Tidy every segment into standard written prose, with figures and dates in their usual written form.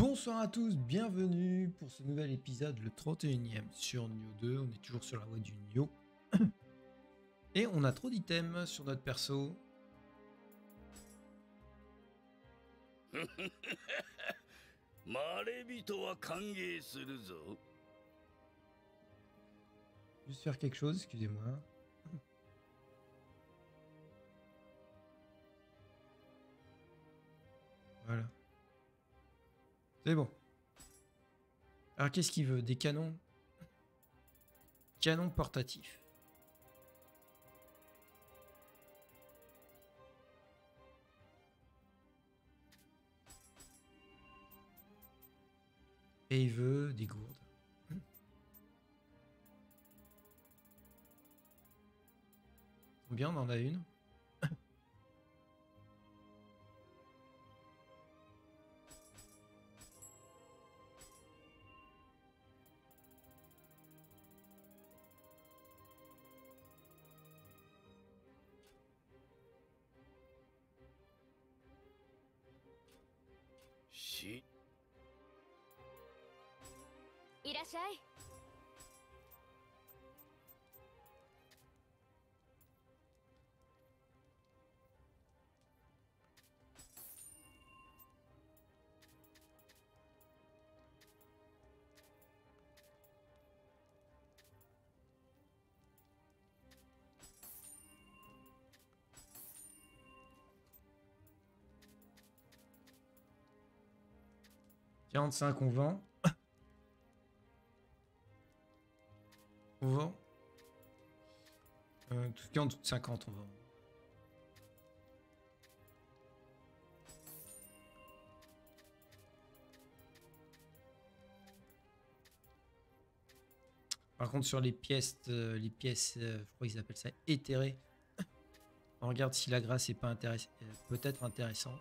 Bonsoir à tous, bienvenue pour ce nouvel épisode, le 31e sur Nioh 2. On est toujours sur la voie du Nioh. Et on a trop d'items sur notre perso. Juste faire quelque chose, excusez-moi. Voilà. C'est bon. Alors qu'est-ce qu'il veut? Des canons? Canons portatifs. Et il veut des gourdes. Combien on en a une? « 45 on vend. On vend. Tout cas en tout 50 on vend. Par contre sur les pièces, je crois qu'ils appellent ça éthérées. On regarde si la grâce est pas peut-être intéressante.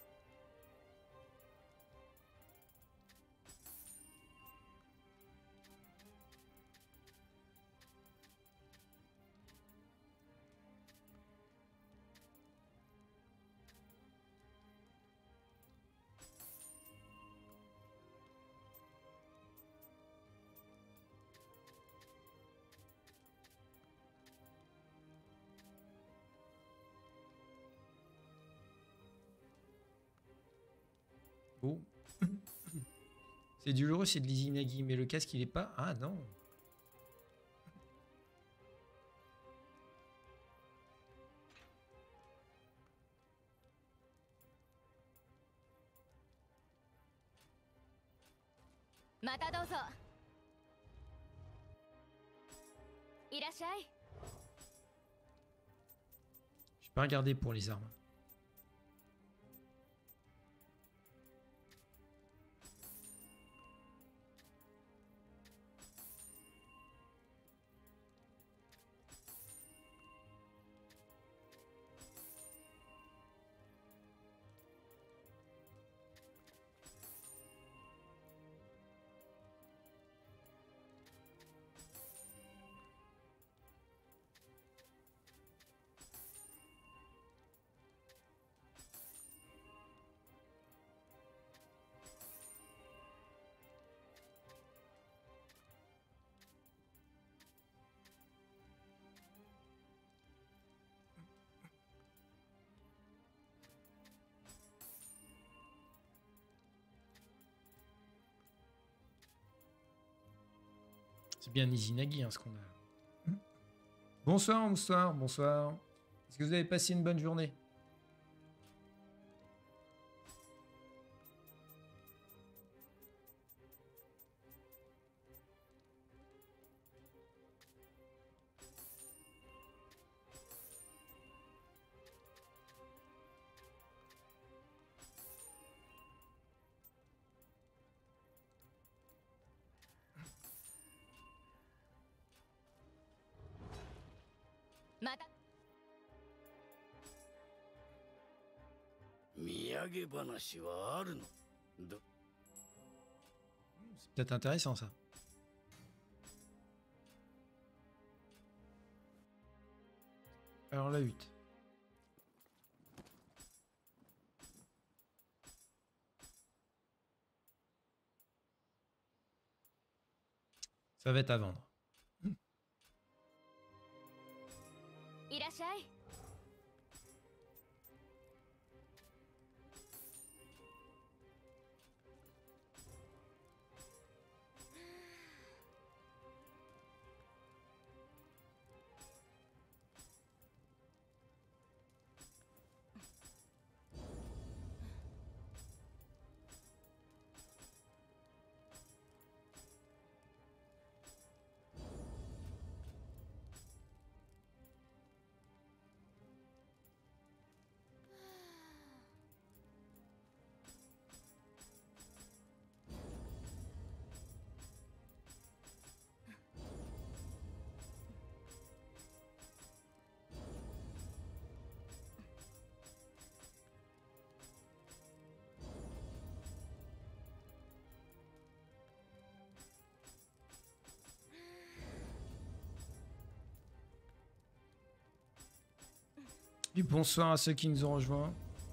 Oh. C'est douloureux, c'est de l'Izanagi, mais le casque il est pas... Ah non. Je vais pas regarder pour les armes. C'est bien Izanagi hein, ce qu'on a. Bonsoir, bonsoir, bonsoir. Est-ce que vous avez passé une bonne journée? C'est peut-être intéressant ça. Alors la hutte. Ça va être à vendre. いらっしゃい。 Et bonsoir à ceux qui nous ont rejoints.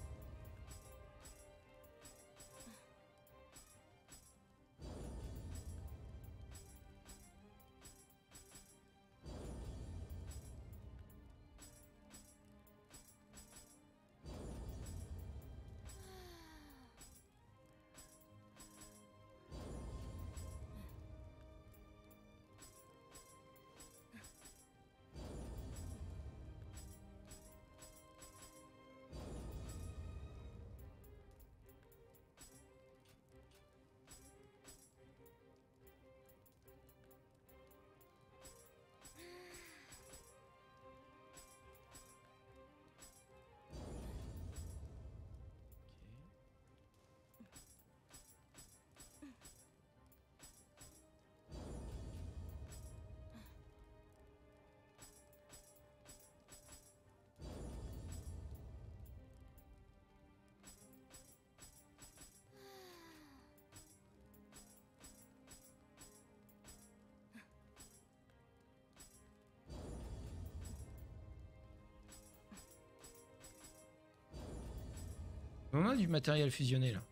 On a du matériel fusionné là.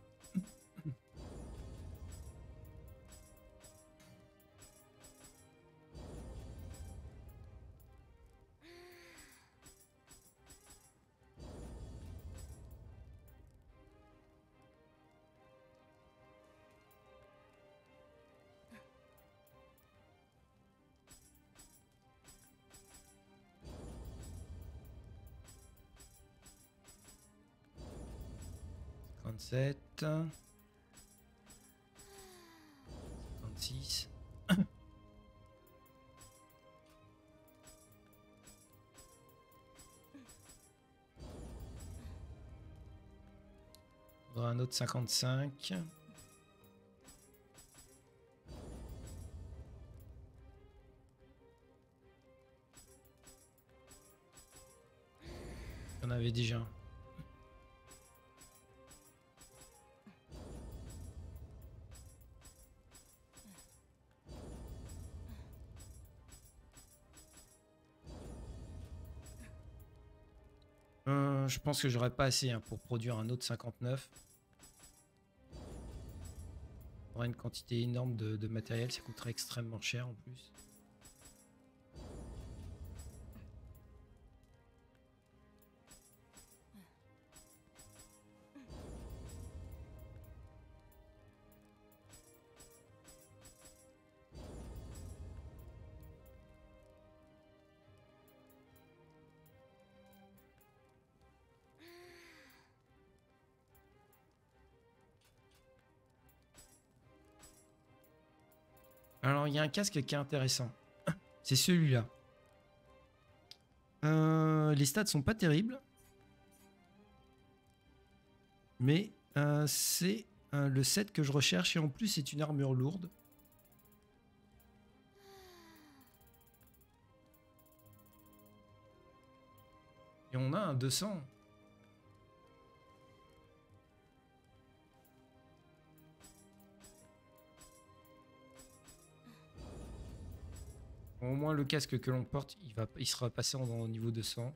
Sept, 56. Un autre 55. On avait déjà un. Je pense que j'aurais pas assez pour produire un autre 59. On aurait une quantité énorme de matériel, ça coûterait extrêmement cher en plus. Alors, il y a un casque qui est intéressant. C'est celui-là. Les stats sont pas terribles. Mais c'est le set que je recherche. Et en plus, c'est une armure lourde. Et on a un 200. Au moins le casque que l'on porte, il sera passé au niveau 200.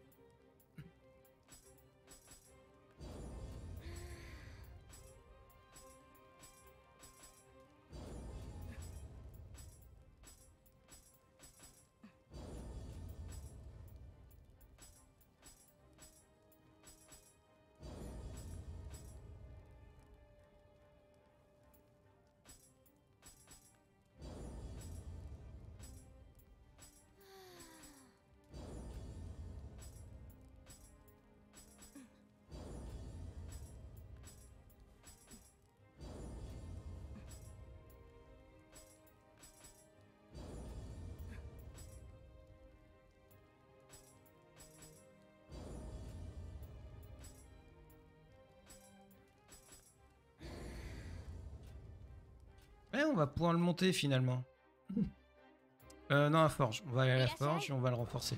on va pouvoir le monter finalement. Non, à forge. On va aller à la forge et on va le renforcer.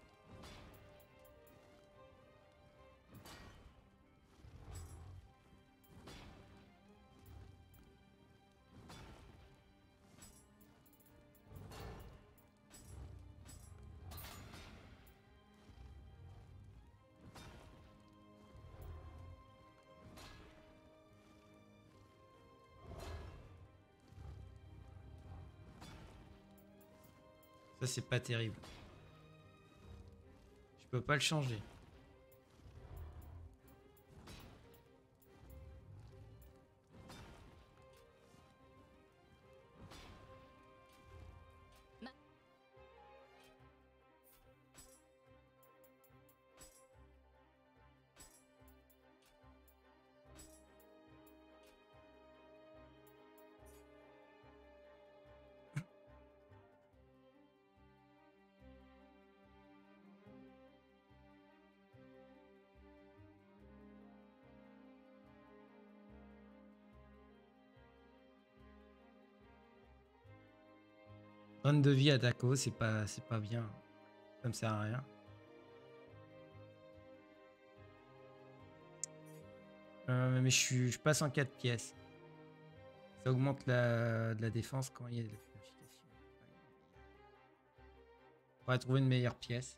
Ça, c'est pas terrible. Je peux pas le changer. Run de vie à Daco, c'est pas bien. Ça me sert à rien. Mais je passe en 4 pièces. Ça augmente la défense quand il y a de la purification. On va trouver une meilleure pièce.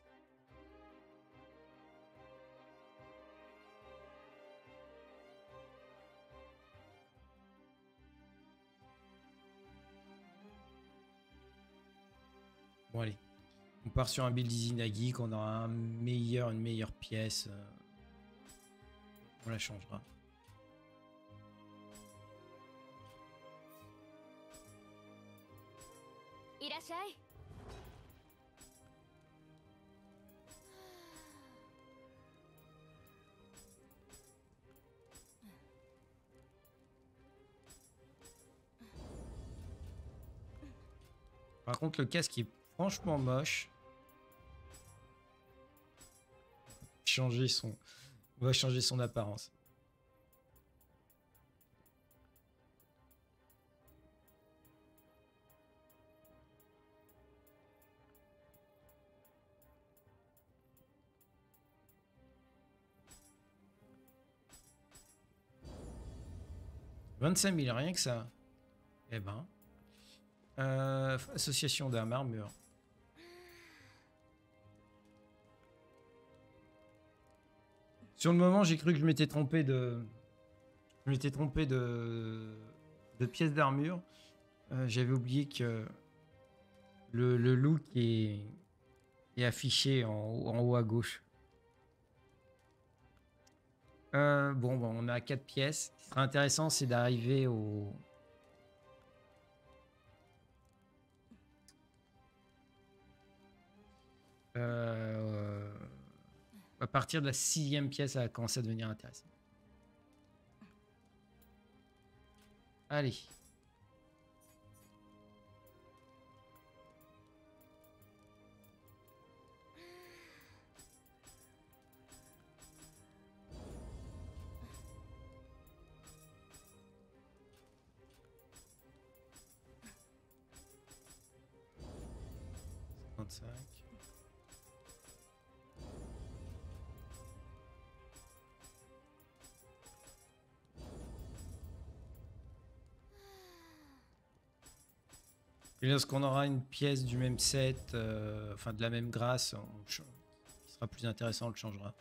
Bon allez, on part sur un build Izanagi, qu'on aura une meilleure pièce. On la changera. Par contre, le casque est franchement moche. On va changer son apparence. « 25 000, rien que ça. » Eh ben. Association d'armes, armure. Sur le moment, j'ai cru que je m'étais trompé de... de pièces d'armure. J'avais oublié que le look est affiché en haut à gauche. Bon, on a 4 pièces. Ce qui serait intéressant, c'est d'arriver au... à partir de la 6e pièce, ça va commencer à devenir intéressant. Allez. Et lorsqu'on aura une pièce du même set, enfin de la même grâce, qui sera plus intéressant, on le changera.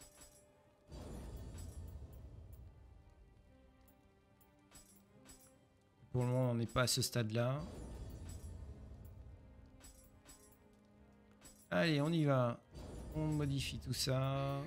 Pour le moment, on n'est pas à ce stade-là. Allez, on y va. On modifie tout ça.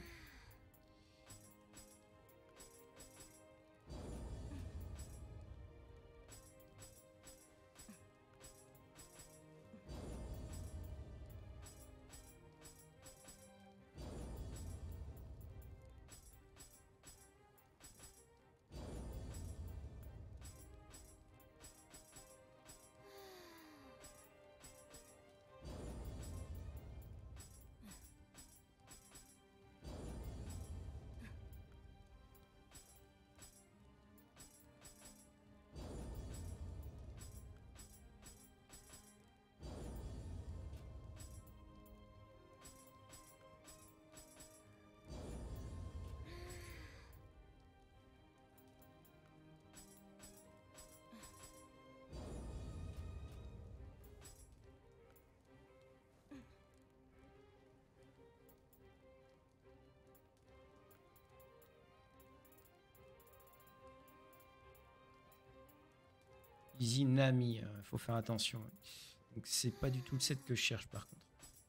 Easy Nami, faut faire attention. Donc c'est pas du tout le set que je cherche par contre.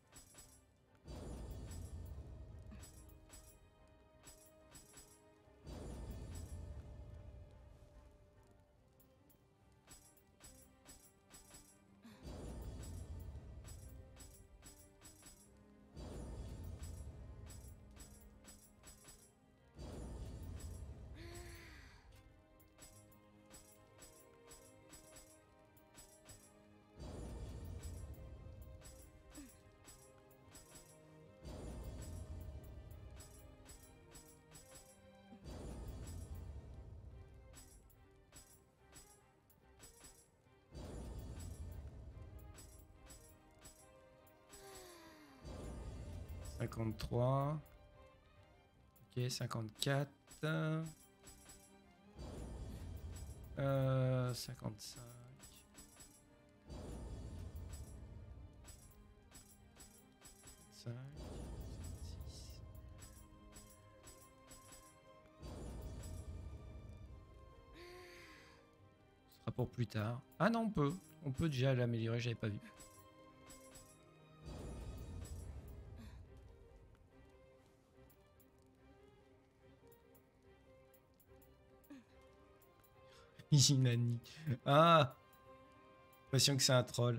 « 53. Ok, 54. 55. 5. 6. Ce sera pour plus tard. Ah non, on peut. On peut déjà l'améliorer, j'avais pas vu. Jinani. Ah, l'impression que c'est un troll.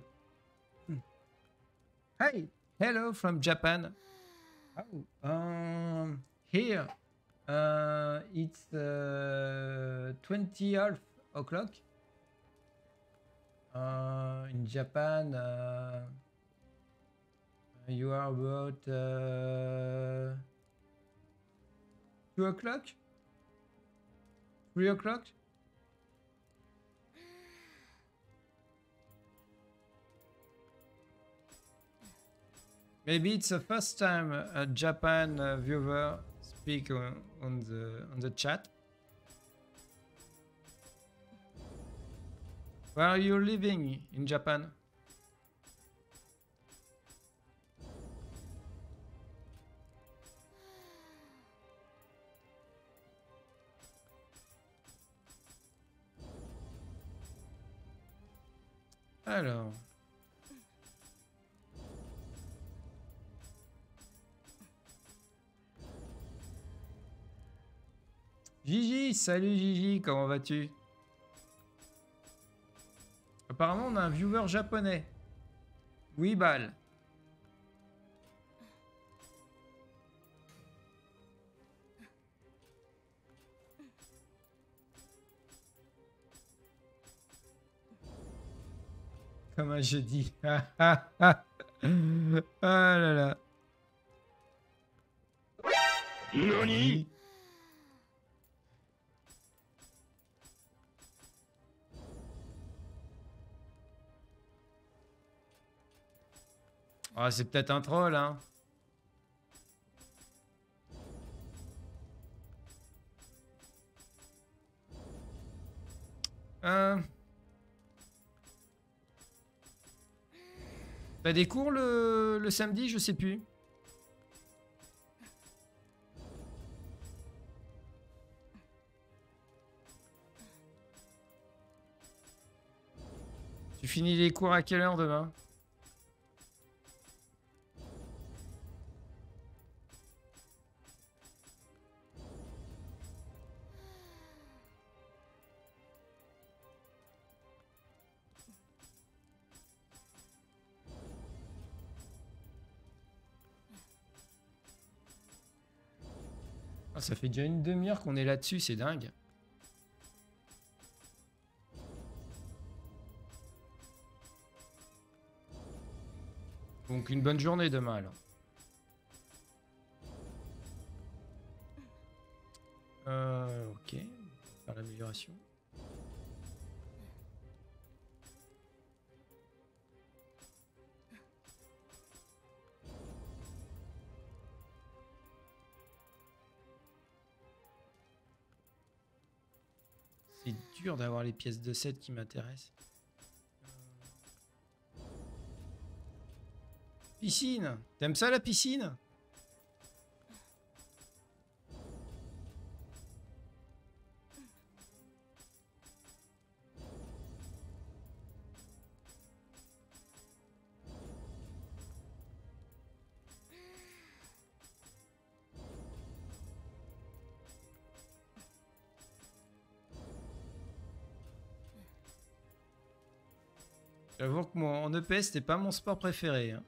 Hi, hello from Japan. Oh, here, it's 20 o'clock. In Japan, you are about 2 o'clock, 3 o'clock. Maybe it's the first time a Japan viewer speak on the chat. Where are you living in Japan? Alors. Gigi, salut Gigi, comment vas-tu? Apparemment, on a un viewer japonais. Oui, balles. Comme un jeudi. Ah là là. Nani? Ah, c'est peut-être un troll, hein. T'as des cours le samedi, je sais plus. Tu finis les cours à quelle heure demain? Ah, ça fait déjà une demi-heure qu'on est là-dessus, c'est dingue. Donc une bonne journée demain alors. Ok, faire l'amélioration. C'est dur d'avoir les pièces de 7 qui m'intéressent. Piscine. T'aimes ça la piscine? J'avoue que en EPS, c'était pas mon sport préféré. Hein.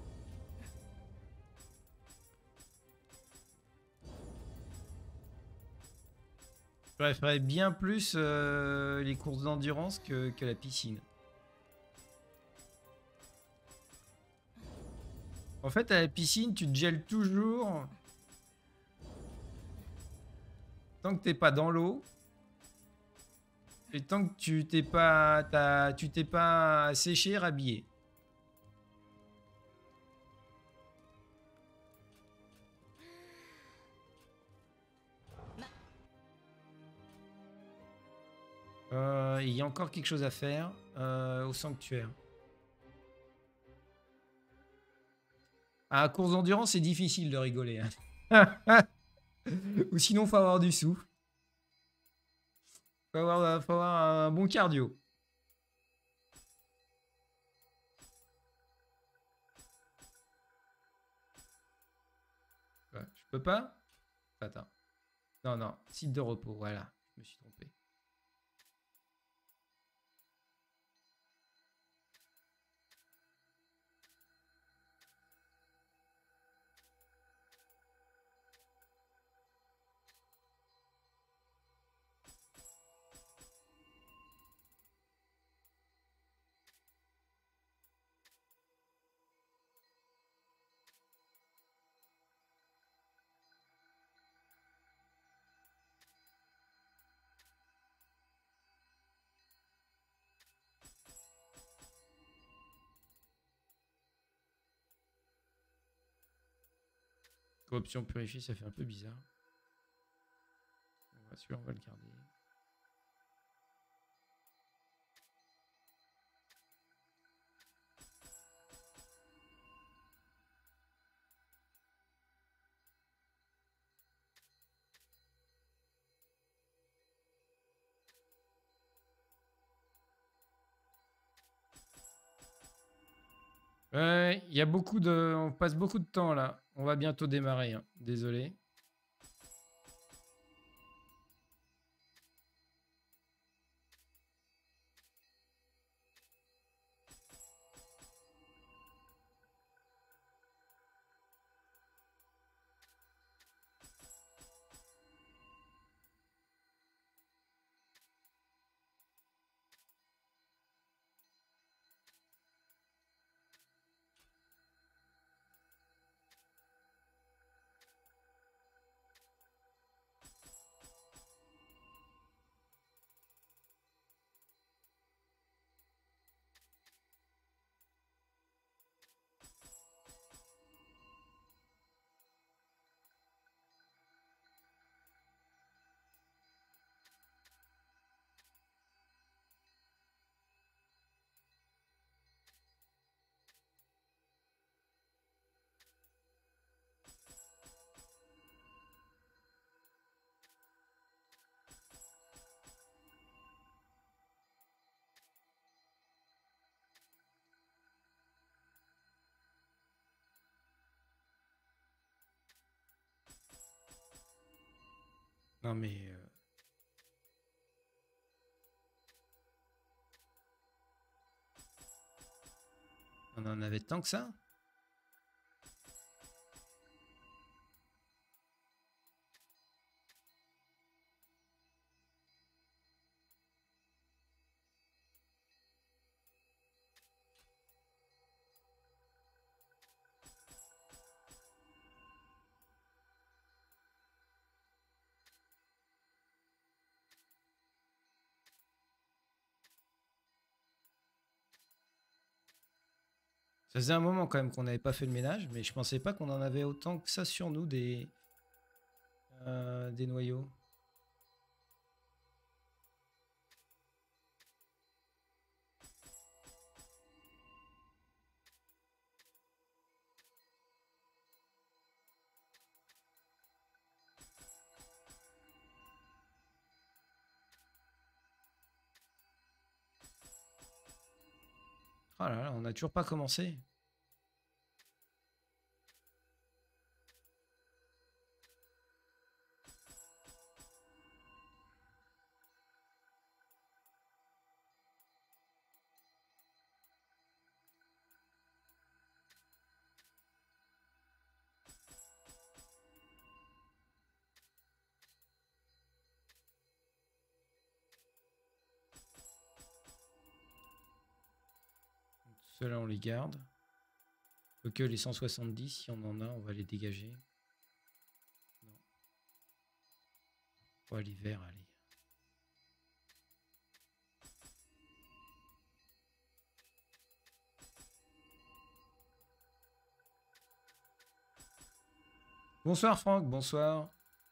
Je préférais bien plus les courses d'endurance que la piscine. En fait, à la piscine, tu te gèles toujours tant que t'es pas dans l'eau. Et tant que tu t'es pas séché, rhabillé. Il y a encore quelque chose à faire au sanctuaire. À course d'endurance, c'est difficile de rigoler. Hein. Ou sinon, faut avoir du sou. Faut avoir un bon cardio. Ouais, je peux pas? Attends. Non, non. Site de repos, voilà. Je me suis trompé. Corruption purifiée, ça fait un peu bizarre. Celui-là, on va le garder. Ouais, il y a beaucoup de... On passe beaucoup de temps là. On va bientôt démarrer. Hein. Désolé. Non mais... On en avait tant que ça? Ça faisait un moment quand même qu'on n'avait pas fait le ménage, mais je pensais pas qu'on en avait autant que ça sur nous des noyaux. Oh là là, on n'a toujours pas commencé. Ceux-là, on les garde. Quoique les 170, si on en a, on va les dégager. Non. Oh, les verts, allez. Bonsoir Franck, bonsoir.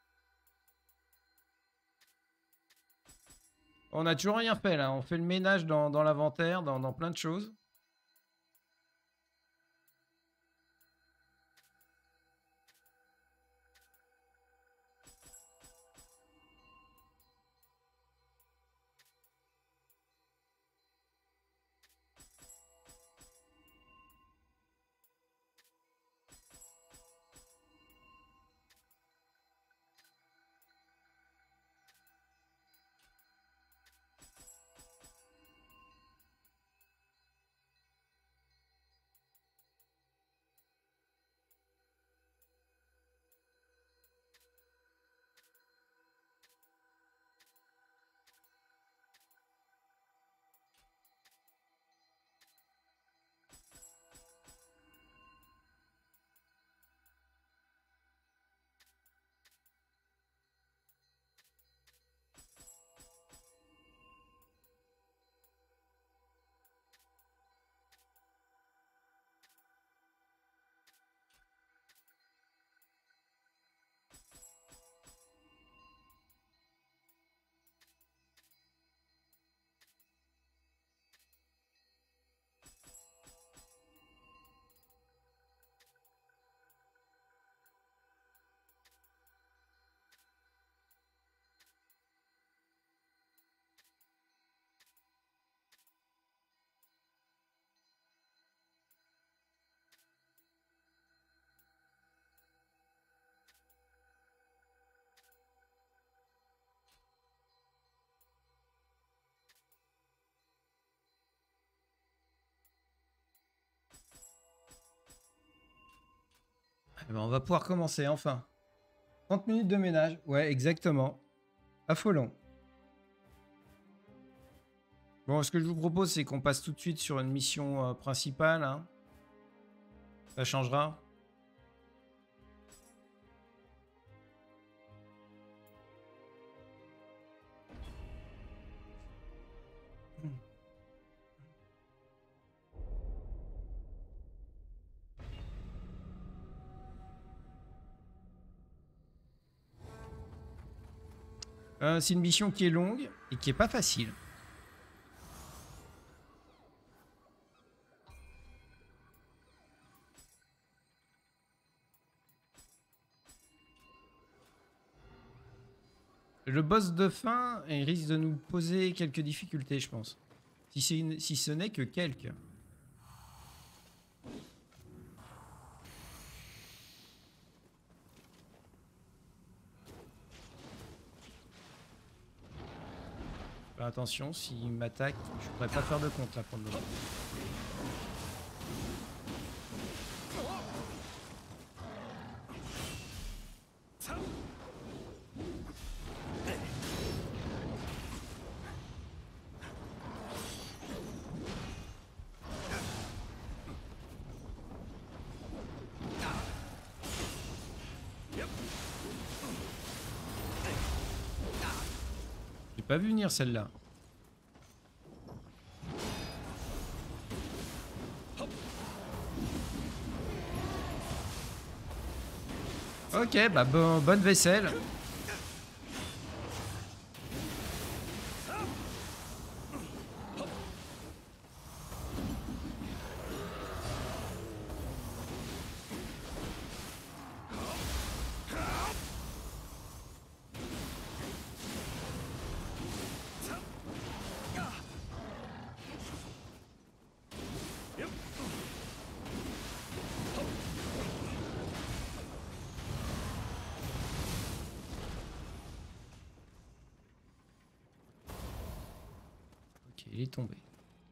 On n'a toujours rien fait là, on fait le ménage dans l'inventaire, dans plein de choses. Eh ben, on va pouvoir commencer enfin. 30 minutes de ménage, ouais exactement. Affolant. Bon, ce que je vous propose, c'est qu'on passe tout de suite sur une mission principale. Hein. Ça changera. C'est une mission qui est longue et qui est pas facile. Le boss de fin, il risque de nous poser quelques difficultés, je pense. Si ce n'est que quelques. Faire attention, s'il m'attaque, je pourrais pas faire de compte là pour le moment. J'ai pas vu venir celle-là. Ok, bah bonne vaisselle. Ok, il est tombé.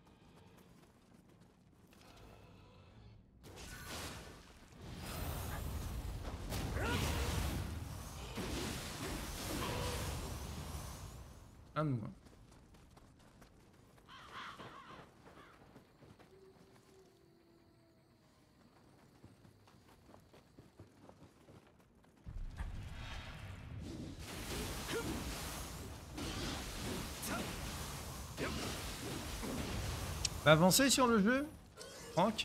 Un de moins. Va avancer sur le jeu, Franck.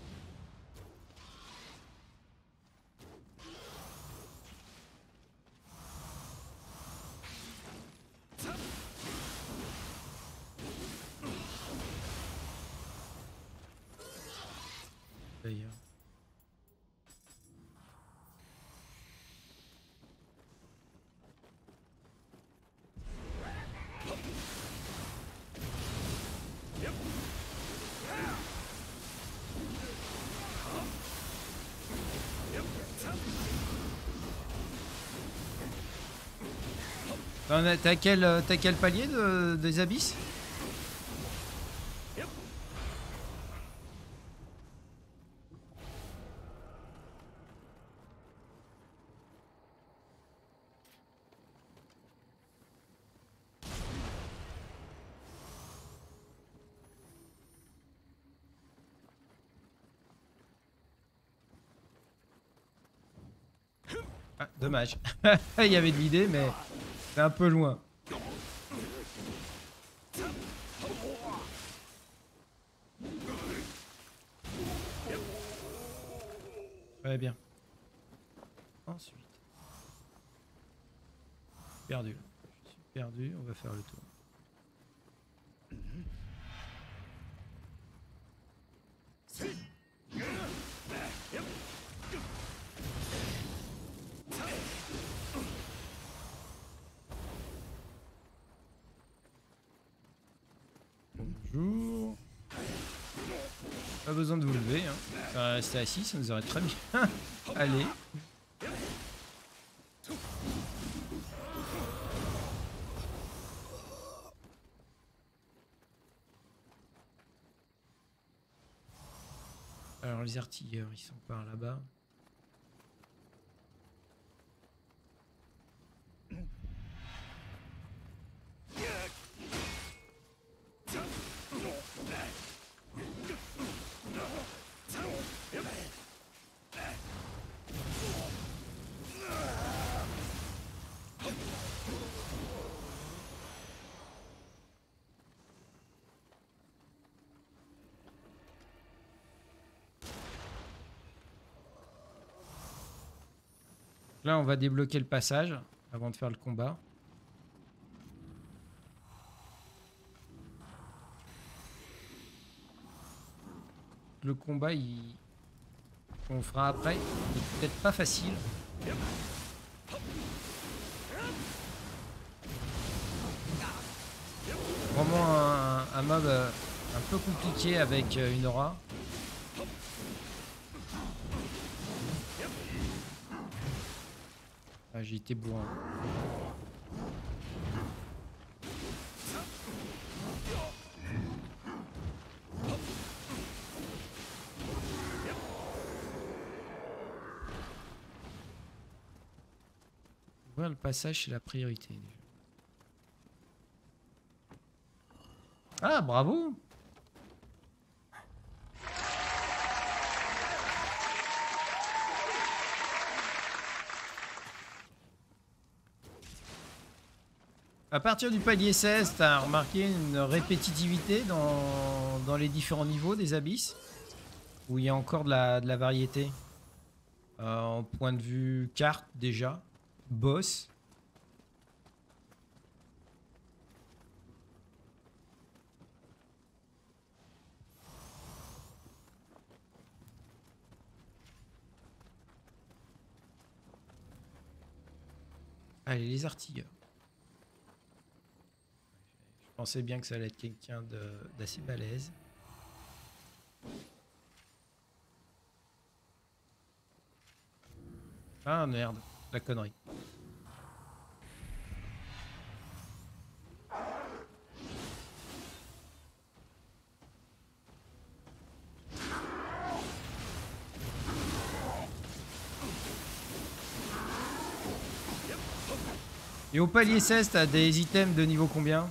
D'ailleurs. T'as quel palier des abysses? Ah, dommage. Il y avait de l'idée, mais c'est un peu loin. Très bien. Ensuite. Perdu. Je suis perdu, on va faire le tour. Bonjour. Pas besoin de vous lever, hein. Ça va rester assis, ça nous aurait très bien. Allez. Alors les artilleurs, ils sont par là-bas. Là, on va débloquer le passage avant de faire le combat. Le combat, qu'on fera après, n'est peut-être pas facile. Vraiment un mob un peu compliqué avec une aura. Ah, j'ai été bourrin. Ouvrir le passage, c'est la priorité. Déjà. Ah, bravo! À partir du palier 16, tu as remarqué une répétitivité dans les différents niveaux des abysses? Où il y a encore de la variété? En point de vue carte, déjà. Boss. Allez, les artilleurs. Je pensais bien que ça allait être quelqu'un d'assez balèze. Ah merde, la connerie. Et au palier 16, t'as des items de niveau combien?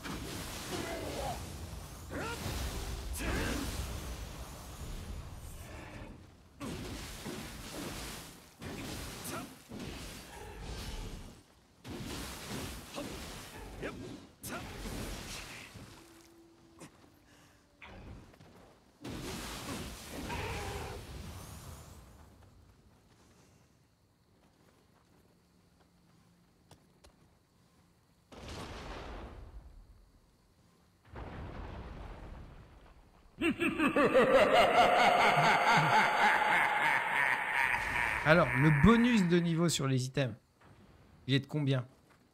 Alors, le bonus de niveau sur les items, il est de combien?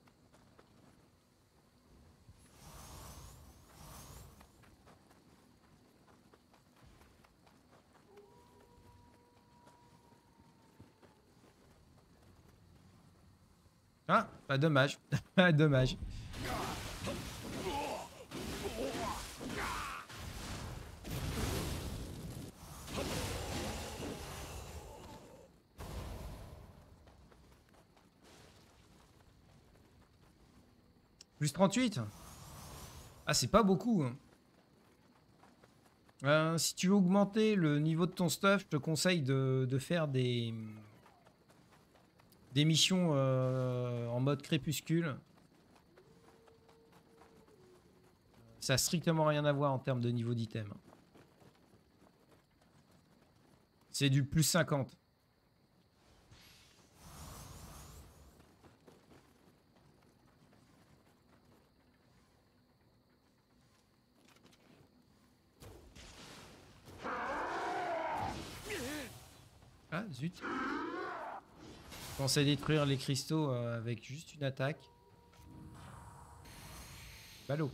Ah, pas dommage. Dommage. Plus 38. Ah, c'est pas beaucoup. Si tu veux augmenter le niveau de ton stuff, je te conseille de faire des missions en mode crépuscule. Ça a strictement rien à voir en termes de niveau d'item. C'est du plus 50. Ah, zut. Je pensais détruire les cristaux avec juste une attaque. Ballot.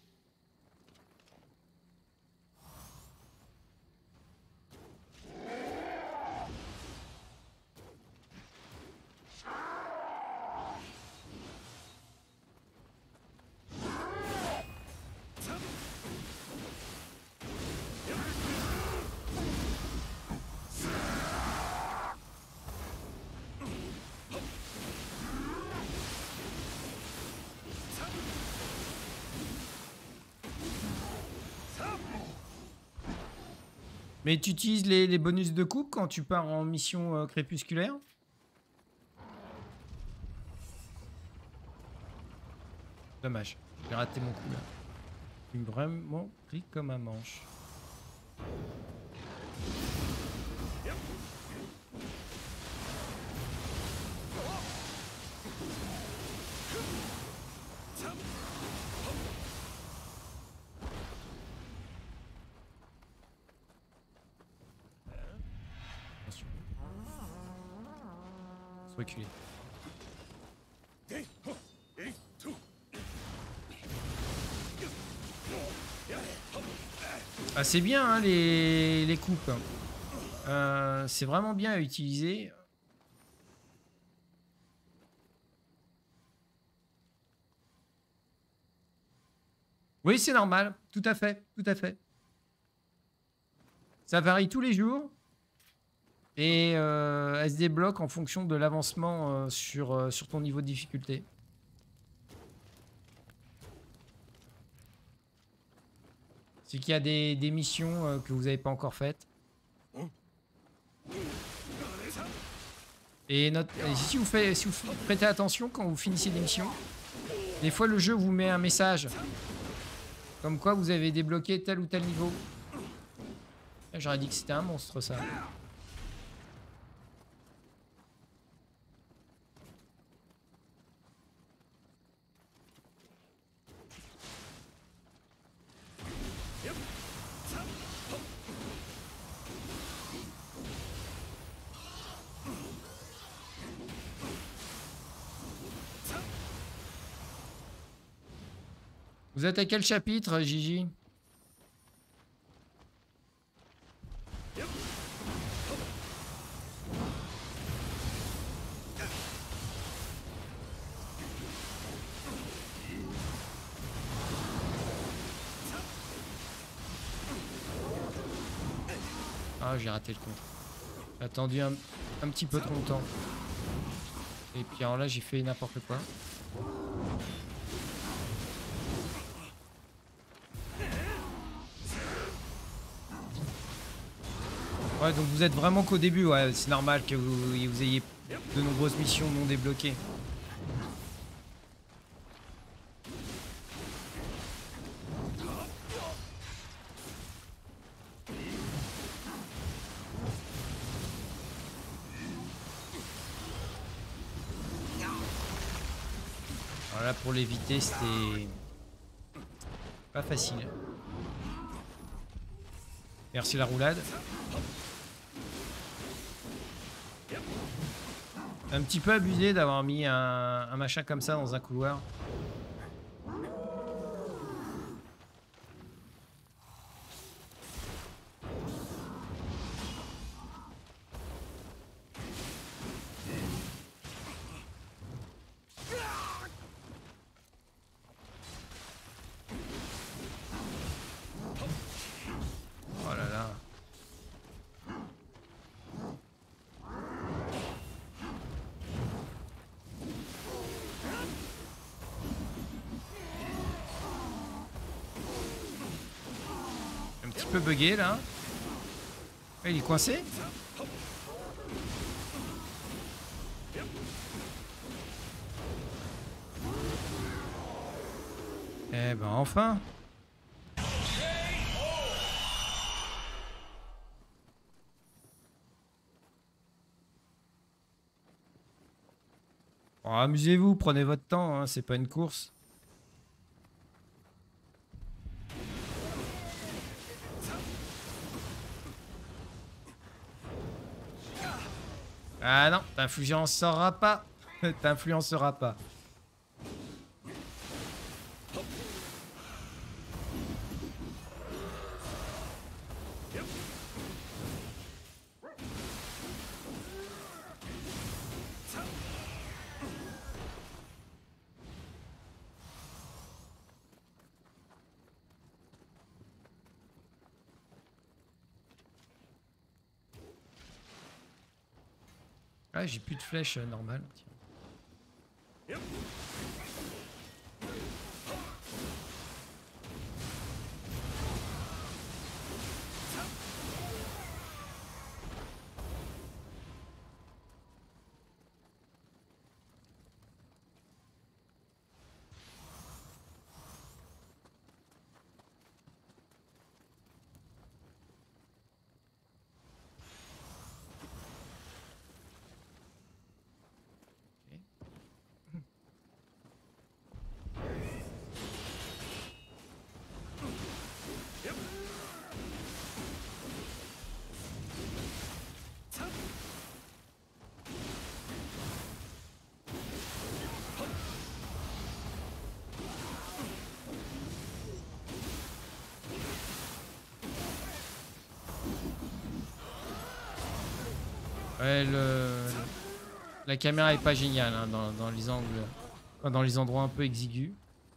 Mais tu utilises les bonus de coupe quand tu pars en mission crépusculaire? Dommage, j'ai raté mon coup là. Il m'a vraiment pris comme un manche. Attention. Se reculer. Ah, c'est bien hein, les coupes. C'est vraiment bien à utiliser. Oui, c'est normal. Tout à fait. Tout à fait. Ça varie tous les jours. Et elle se débloque en fonction de l'avancement sur ton niveau de difficulté. C'est qu'il y a des missions que vous n'avez pas encore faites. Et si vous prêtez attention quand vous finissez des missions, des fois le jeu vous met un message comme quoi vous avez débloqué tel ou tel niveau. J'aurais dit que c'était un monstre ça. Vous êtes à quel chapitre, Gigi? Ah, j'ai raté le compte. J'ai attendu un petit peu trop longtemps. Et puis alors là, j'ai fait n'importe quoi. Ouais, donc vous êtes vraiment qu'au début, ouais, c'est normal que vous ayez de nombreuses missions non débloquées. Alors là, pour l'éviter, c'était pas facile. Merci la roulade. Un petit peu abusé d'avoir mis un machin comme ça dans un couloir. Oh là là. Un petit peu bugué là. Ah, il est coincé. Eh ben enfin. Bon, amusez-vous, prenez votre temps, hein, c'est pas une course. Ah non, t'influencera pas. T'influencera pas. Ah, j'ai plus de flèches normales. Tiens. Ouais, la caméra est pas géniale hein, dans les angles, dans les endroits un peu exigus.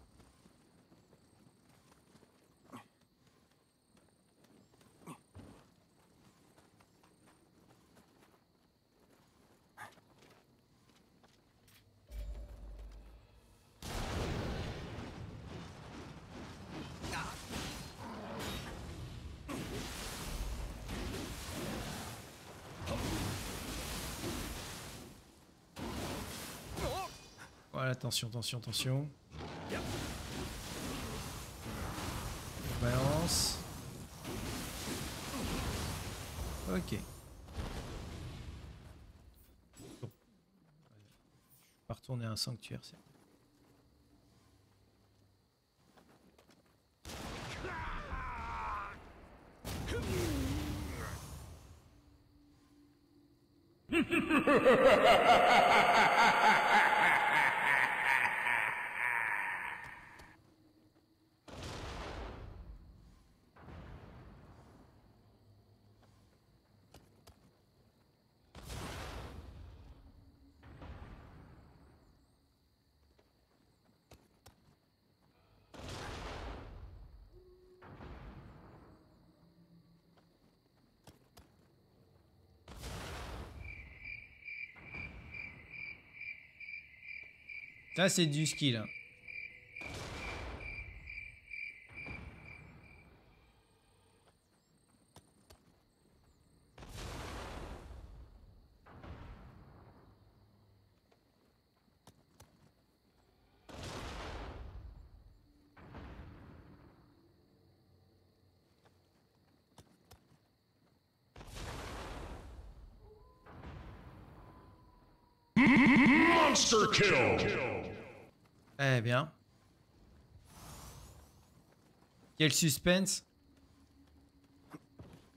Voilà, attention, attention, attention. Balance. Ok. Bon. Je vais pas retourner à un sanctuaire, c'est... Ça, c'est du skill. Hein. Monster kill! Eh bien. Quel suspense.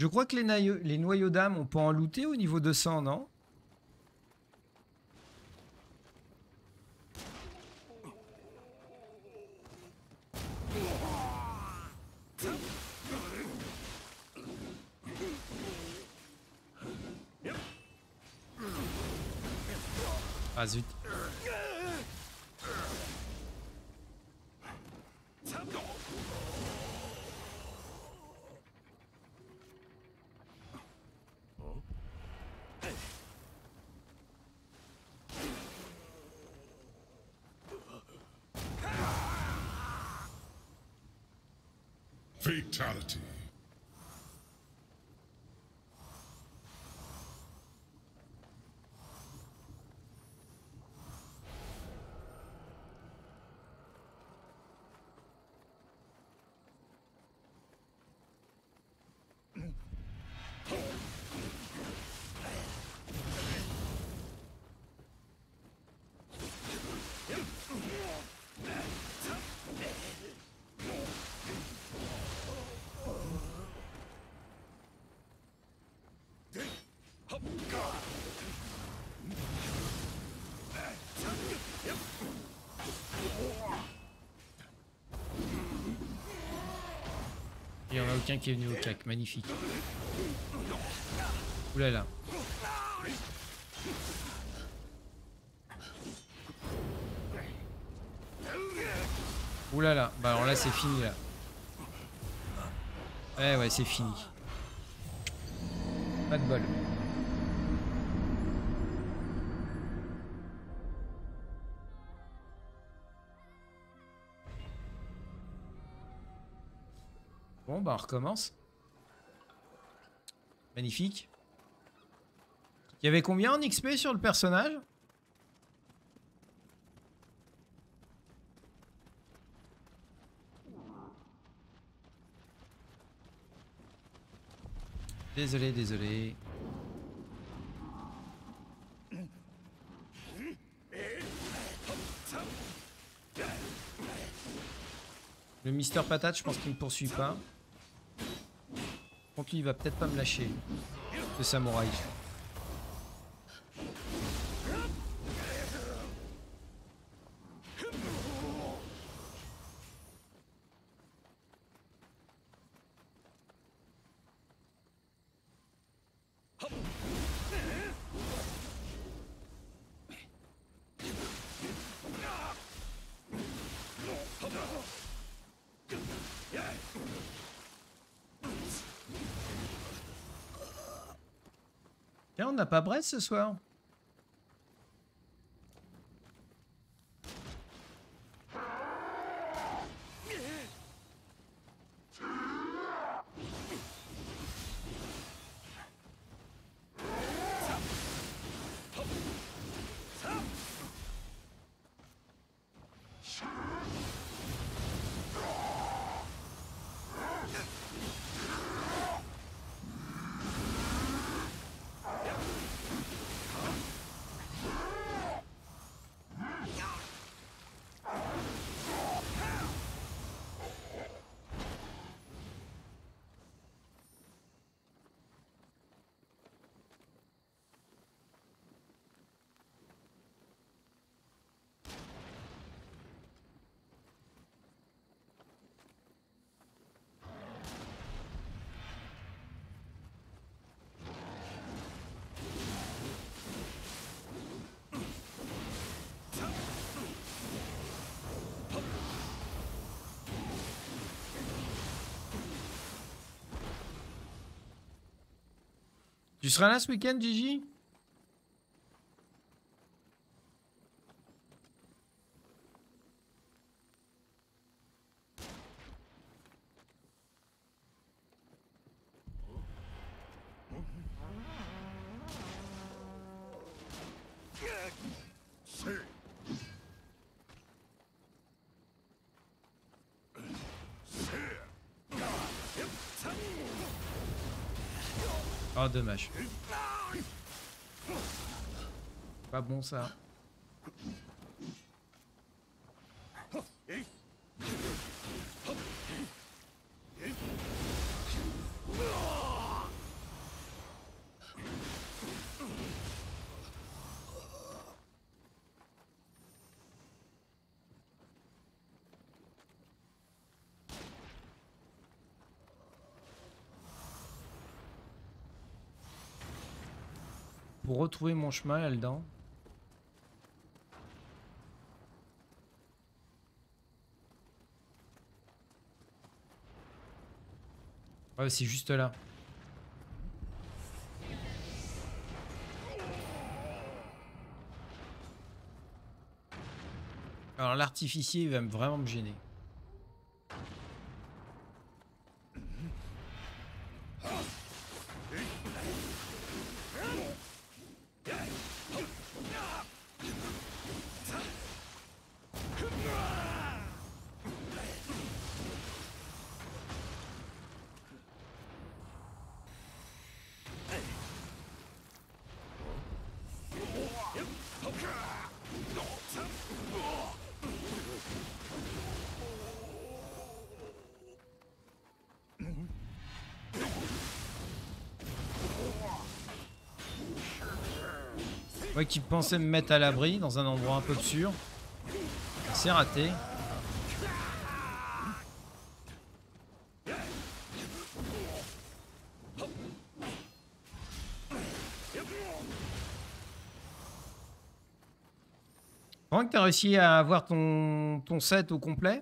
Je crois que les noyaux d'âme, on peut en looter au niveau 200, non? Ah zut. Fatality. Il n'y en a aucun qui est venu au cac, magnifique. Oulala. Oulala, bah alors là c'est fini là. Ouais c'est fini. Pas de bol. Bon bah on recommence. Magnifique. Il y avait combien en XP sur le personnage? Désolé. Le Mister Patate, je pense qu'il me poursuit pas. Donc lui, il va peut-être pas me lâcher. Le samouraï. Tiens, on n'a pas Brest ce soir. Tu seras là ce week-end, Gigi? Oh, dommage. Pas bon ça. pour retrouver mon chemin là-dedans. Ouais, c'est juste là. Alors l'artificier va vraiment me gêner. Moi qui pensais me mettre à l'abri dans un endroit un peu sûr. C'est raté. Pendant que tu as réussi à avoir ton set au complet.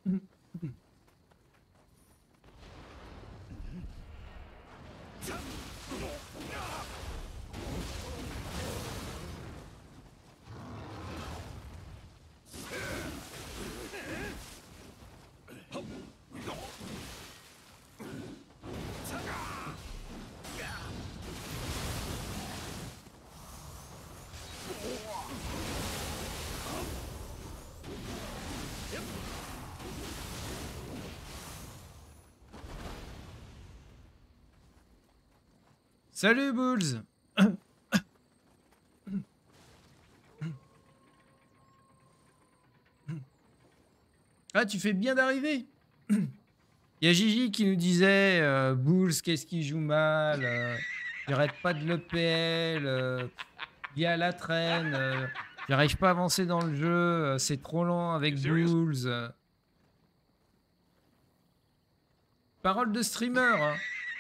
Salut Bulls. Ah, tu fais bien d'arriver. Il y a Gigi qui nous disait Bulls, qu'est-ce qui joue mal, j'arrête pas de l'EPL, il y a la traîne, j'arrive pas à avancer dans le jeu, c'est trop lent avec Bulls. Parole de streamer, hein.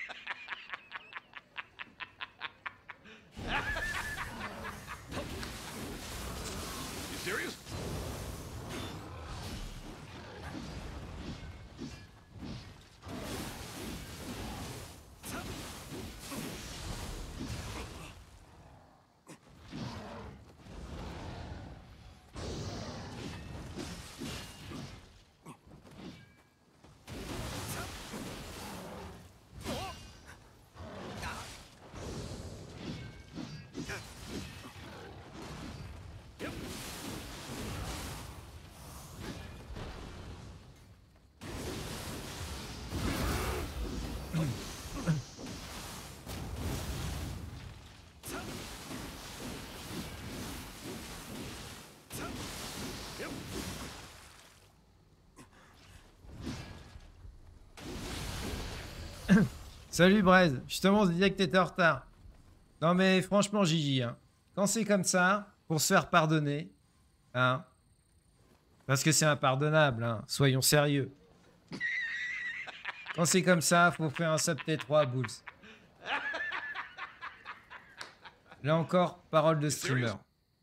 Salut Braise, justement on se disait que t'étais en retard. Non mais franchement Gigi, hein, quand c'est comme ça, pour se faire pardonner, hein, parce que c'est impardonnable, hein, soyons sérieux. Quand c'est comme ça, faut faire un sub T3 Bulls. Là encore, parole de streamer.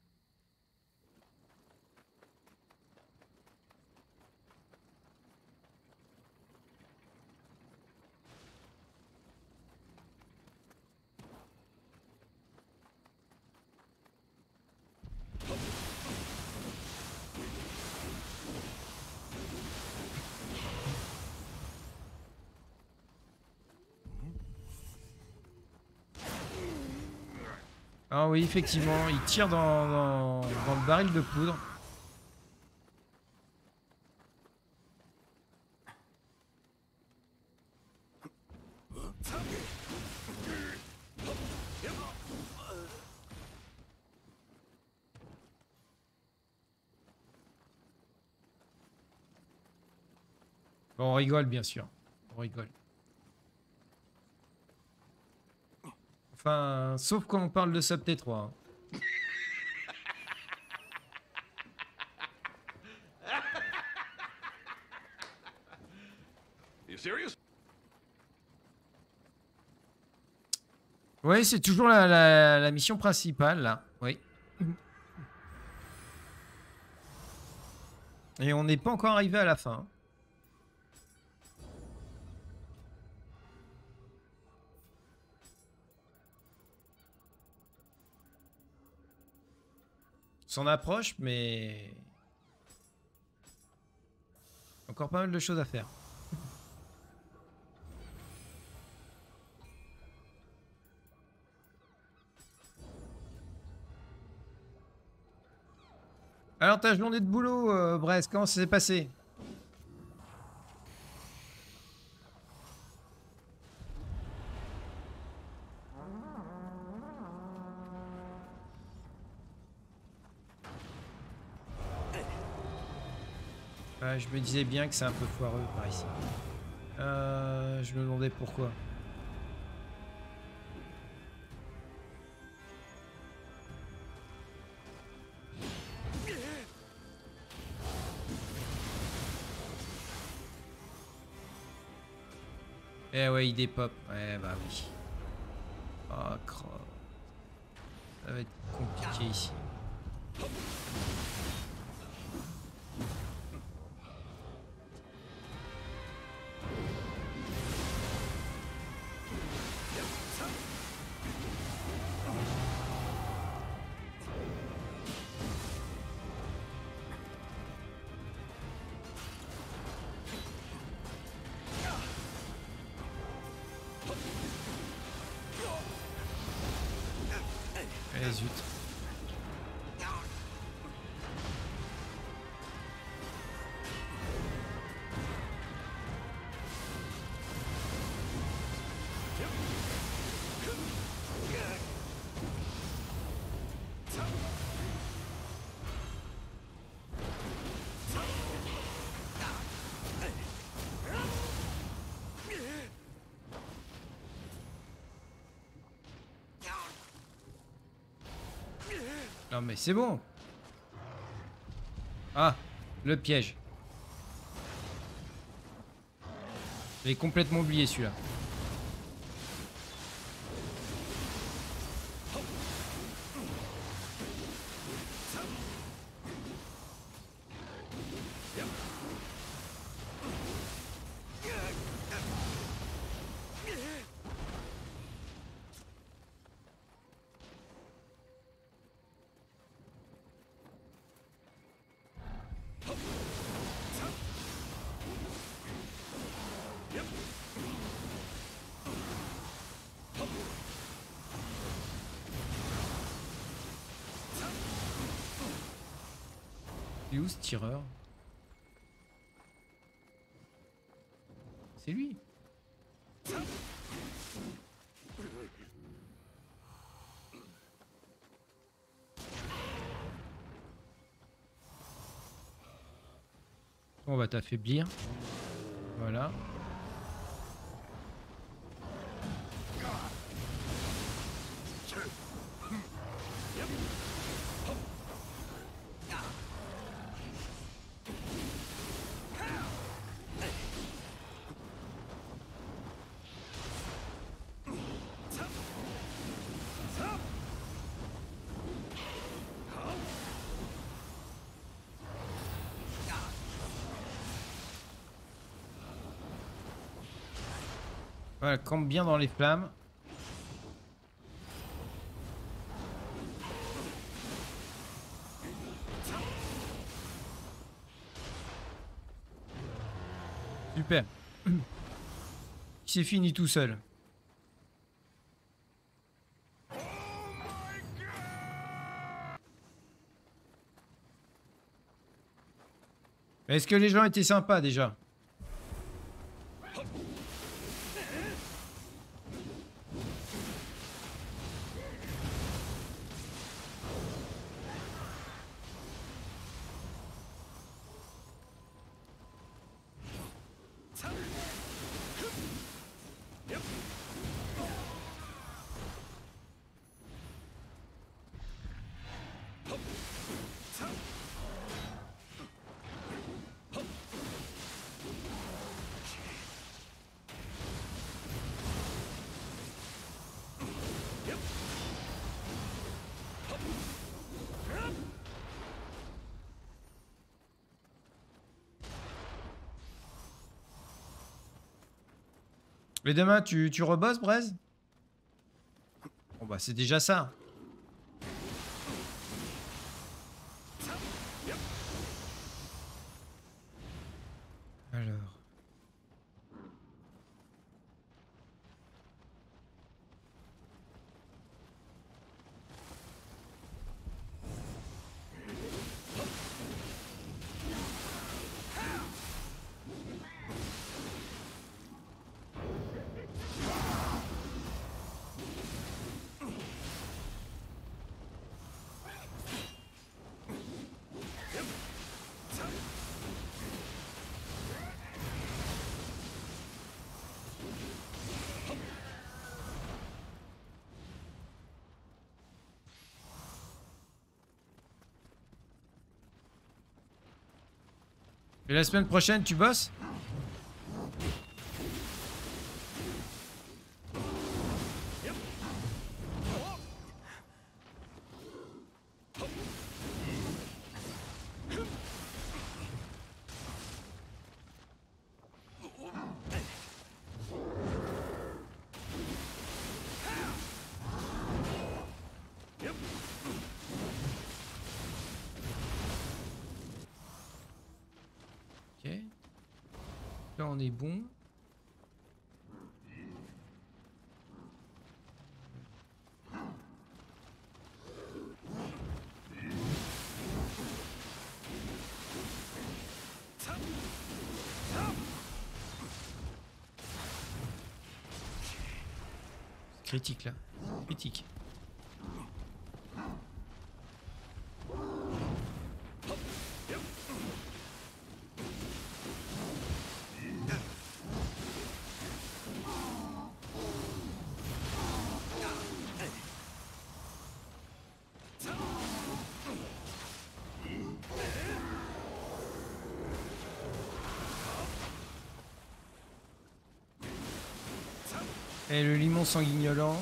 Ah oui, effectivement, il tire dans le baril de poudre. Bon, on rigole, bien sûr. On rigole. Enfin, sauf quand on parle de sub T3. Hein. Oui, c'est toujours la mission principale, là. Oui. Et on n'est pas encore arrivé à la fin. On s'en approche, mais... Encore pas mal de choses à faire. Alors, ta journée de boulot, Brest, comment ça s'est passé? Je me disais bien que c'est un peu foireux par ici. Je me demandais pourquoi. Eh ouais, il dépop. Ouais, bah oui. Oh, crotte. Ça va être compliqué ici. Eh zut. Non mais c'est bon. Ah, le piège. J'ai complètement oublié celui-là. Il est où ce tireur? C'est lui. On va t'affaiblir. Voilà. Voilà, campe bien dans les flammes. Super. C'est fini tout seul. Est-ce que les gens étaient sympas déjà? Et demain, tu rebosses, Braise? Bon bah c'est déjà ça. Alors. Et la semaine prochaine, tu bosses? Ok. Là, on est bon. Critique là. Critique. Et le limon sanguignolant.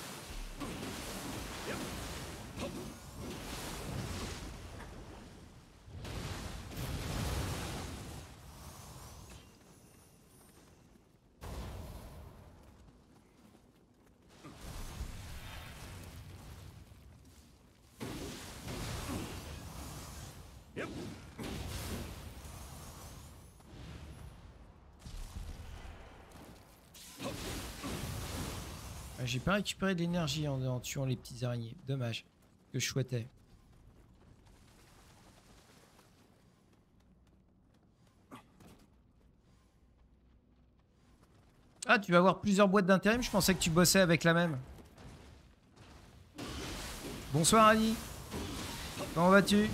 J'ai pas récupéré d'énergie en tuant les petites araignées. Dommage. Que je souhaitais. Ah, tu vas avoir plusieurs boîtes d'intérim. Je pensais que tu bossais avec la même. Bonsoir, Ali. Comment vas-tu?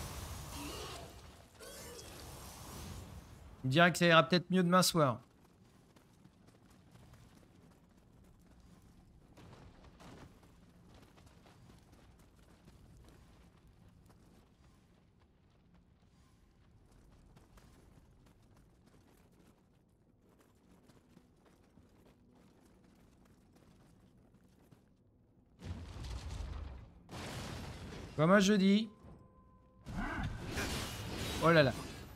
Il me dirait que ça ira peut-être mieux demain soir. Comme un jeudi. Oh là là.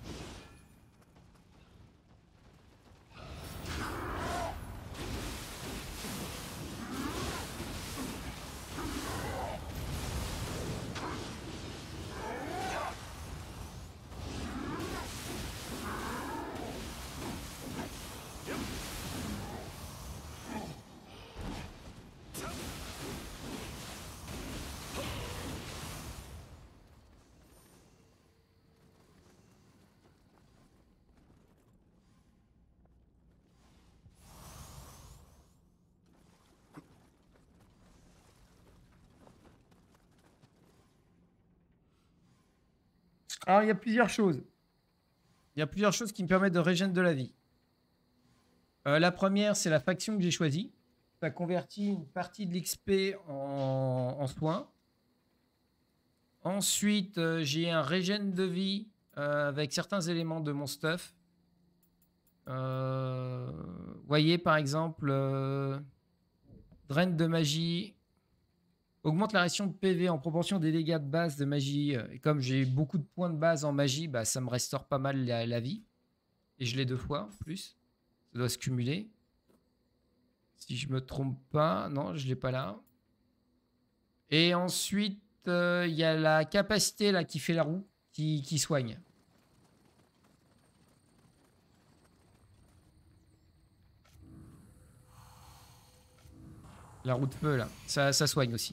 Alors, il y a plusieurs choses. Il y a plusieurs choses qui me permettent de régénérer de la vie. La première, c'est la faction que j'ai choisie. Ça convertit une partie de l'XP en soins. Ensuite, j'ai un régène de vie avec certains éléments de mon stuff. Voyez, par exemple, drain de magie. Augmente la ration de PV en proportion des dégâts de base de magie. Et comme j'ai beaucoup de points de base en magie, bah, ça me restaure pas mal la vie. Et je l'ai 2 fois en plus. Ça doit se cumuler. Si je me trompe pas. Non, je l'ai pas là. Et ensuite, il y a la capacité là qui fait la roue, qui soigne. La roue de feu là, ça soigne aussi.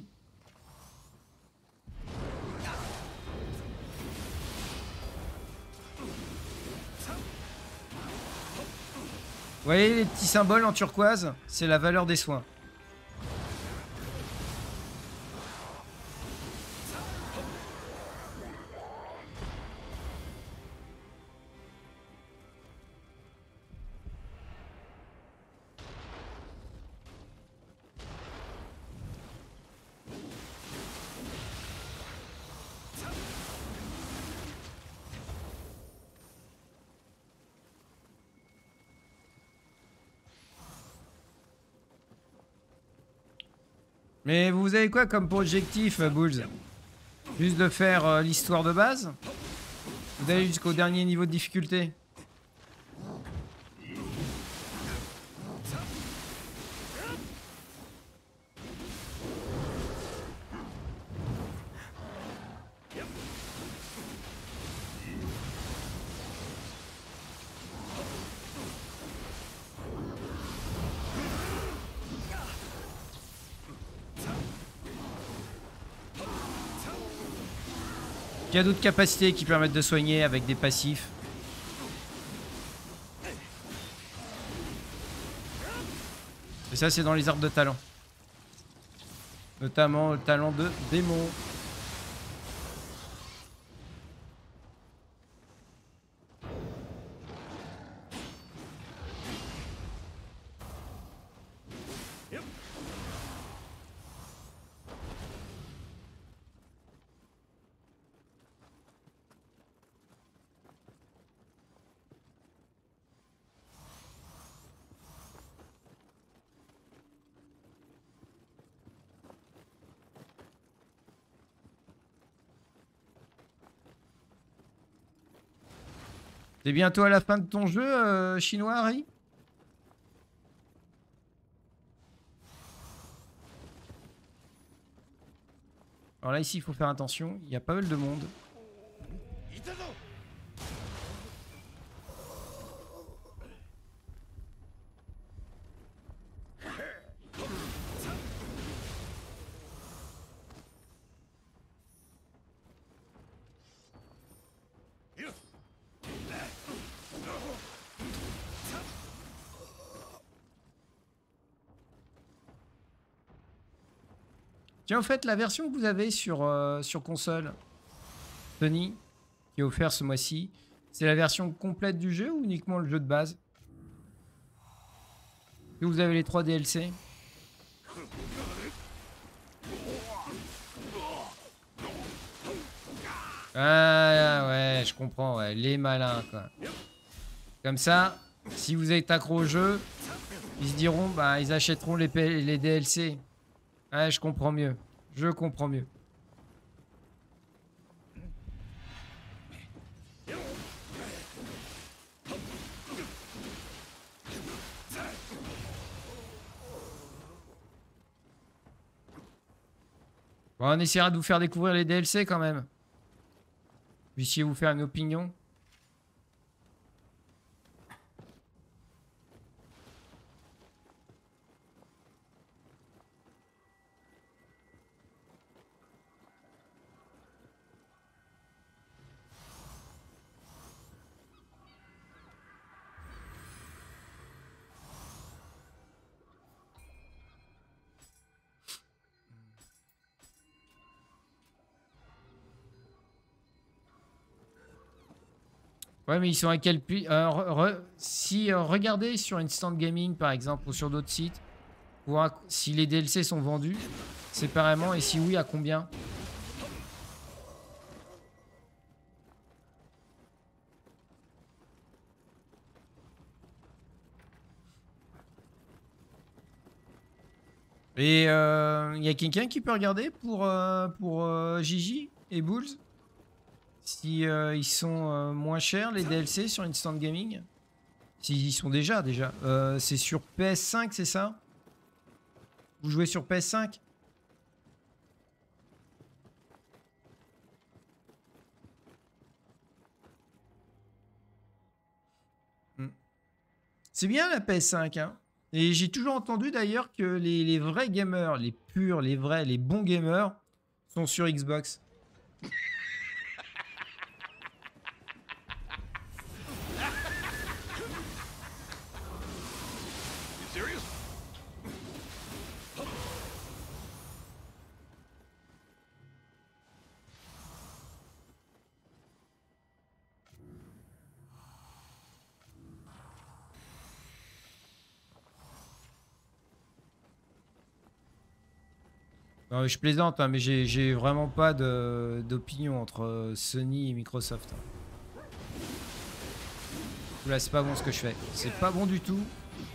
Vous voyez les petits symboles en turquoise? C'est la valeur des soins. Mais vous avez quoi comme objectif, Bulls? Juste de faire l'histoire de base? Vous allez jusqu'au dernier niveau de difficulté? Il y a d'autres capacités qui permettent de soigner avec des passifs. Et ça, c'est dans les arbres de talent. Notamment le talent de démon. T'es bientôt à la fin de ton jeu, chinois, Harry? Alors là, ici, il faut faire attention. Il y a pas mal de monde. Tiens, au fait, la version que vous avez sur console, Tony, qui est offert ce mois-ci, c'est la version complète du jeu ou uniquement le jeu de base? Et vous avez les 3 DLC? Ah ouais, je comprends, ouais, les malins, quoi. Comme ça, si vous êtes accro au jeu, ils se diront, bah, ils achèteront les DLC. Ouais, je comprends mieux. Je comprends mieux. Bon, on essaiera de vous faire découvrir les DLC quand même. Puissiez vous faire une opinion. Ouais, mais ils sont à quel prix? Si regardez sur Instant Gaming par exemple ou sur d'autres sites, voir si les DLC sont vendus séparément et si oui, à combien? Et il y a quelqu'un qui peut regarder pour Gigi et Bulls? Si ils sont moins chers les DLC sur Instant Gaming? S'ils y sont déjà. C'est sur PS5, c'est ça? Vous jouez sur PS5? C'est bien la PS5, hein. Et j'ai toujours entendu d'ailleurs que les vrais gamers, les purs, les vrais, les bons gamers sont sur Xbox. Non, je plaisante, hein, mais j'ai vraiment pas d'opinion entre Sony et Microsoft. Là, c'est pas bon ce que je fais. C'est pas bon du tout.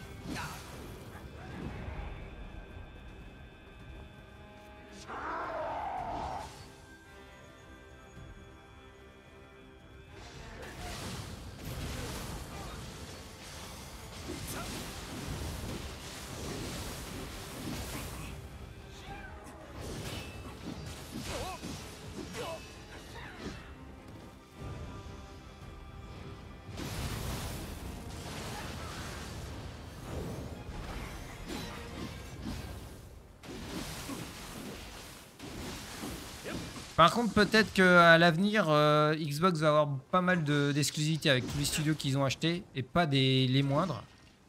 Par contre, peut-être qu'à l'avenir, Xbox va avoir pas mal d'exclusivités avec tous les studios qu'ils ont achetés et pas les moindres.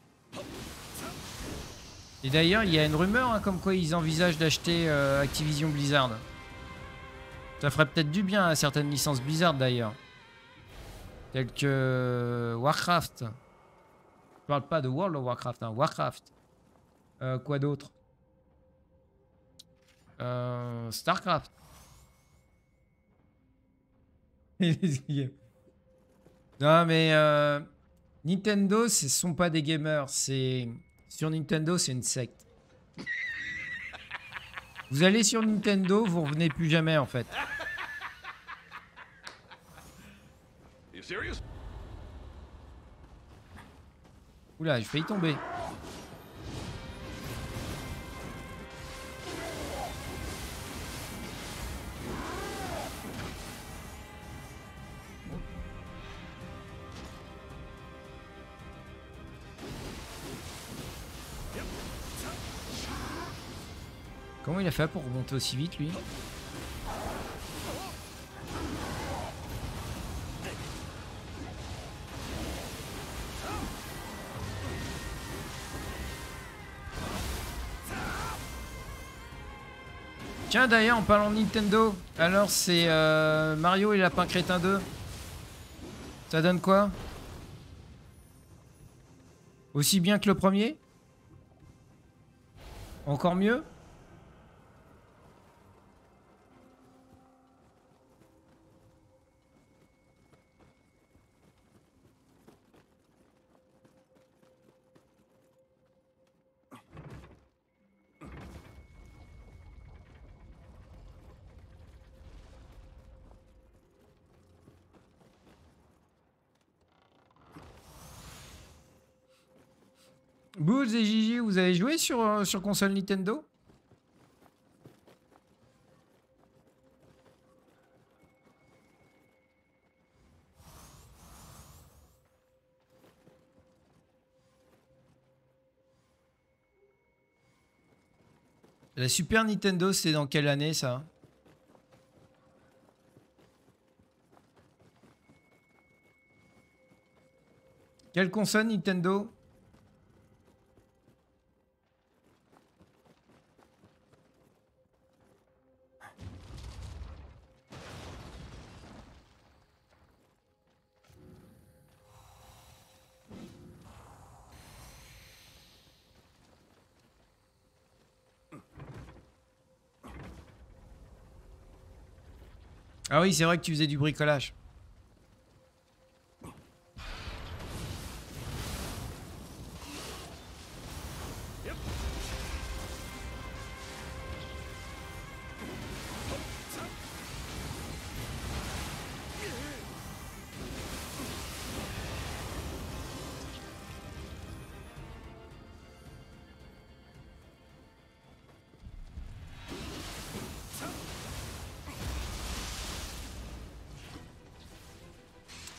Et d'ailleurs, il y a une rumeur hein, comme quoi ils envisagent d'acheter Activision Blizzard. Ça ferait peut-être du bien à certaines licences Blizzard d'ailleurs. Telles que Warcraft. Je parle pas de World of Warcraft, hein, Warcraft. Quoi d'autre? Starcraft. Non mais Nintendo, ce sont pas des gamers. Sur Nintendo, c'est une secte. Vous allez sur Nintendo, vous revenez plus jamais en fait. Oula, j'ai failli tomber. Comment il a fait pour remonter aussi vite, lui? Tiens, d'ailleurs, en parlant de Nintendo, alors c'est Mario et Lapin Crétin 2. Ça donne quoi? Aussi bien que le premier? Encore mieux? Bulls et Gigi, vous avez joué sur console Nintendo? La Super Nintendo, c'est dans quelle année ça? Quelle console Nintendo? Ah oui, c'est vrai que tu faisais du bricolage.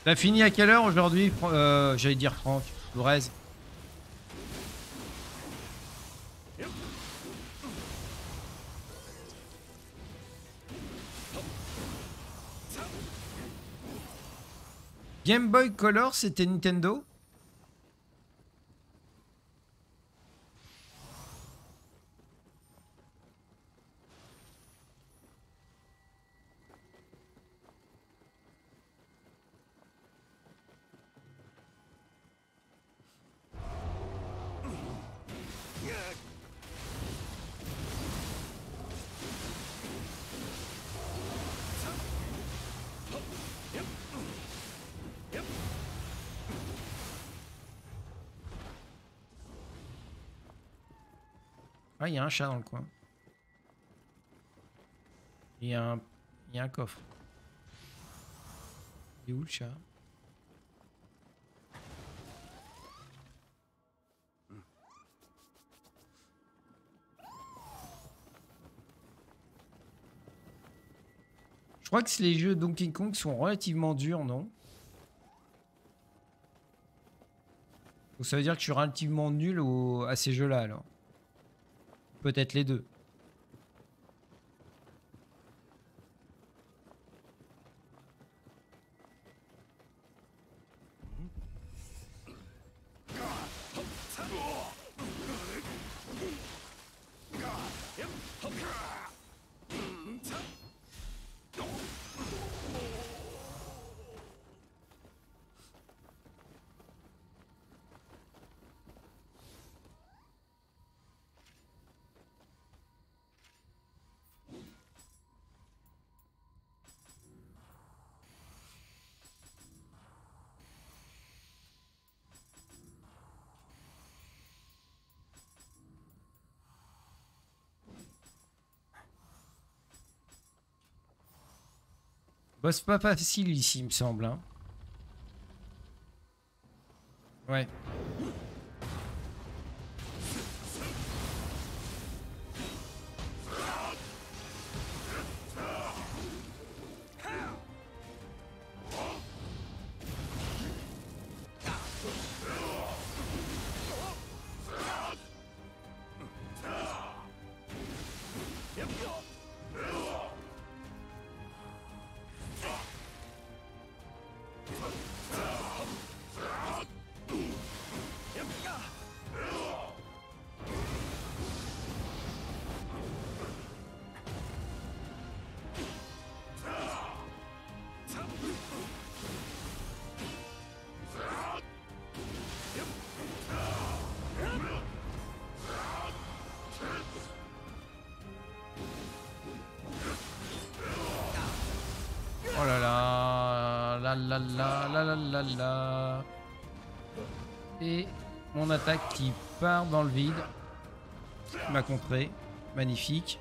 T'as fini à quelle heure aujourd'hui, j'allais dire Franck, Lourez? Game Boy Color, c'était Nintendo? Ah, il y a un chat dans le coin. Il y a un coffre. Il est où le chat? Je crois que les jeux Donkey Kong sont relativement durs, non? Donc ça veut dire que je suis relativement nul à ces jeux-là, alors. Peut-être les deux. Bah, c'est pas facile ici, il me semble. Hein. Ouais. Oh là là, la la la la la la la. Et mon attaque qui part dans le vide. M'a contré. Magnifique.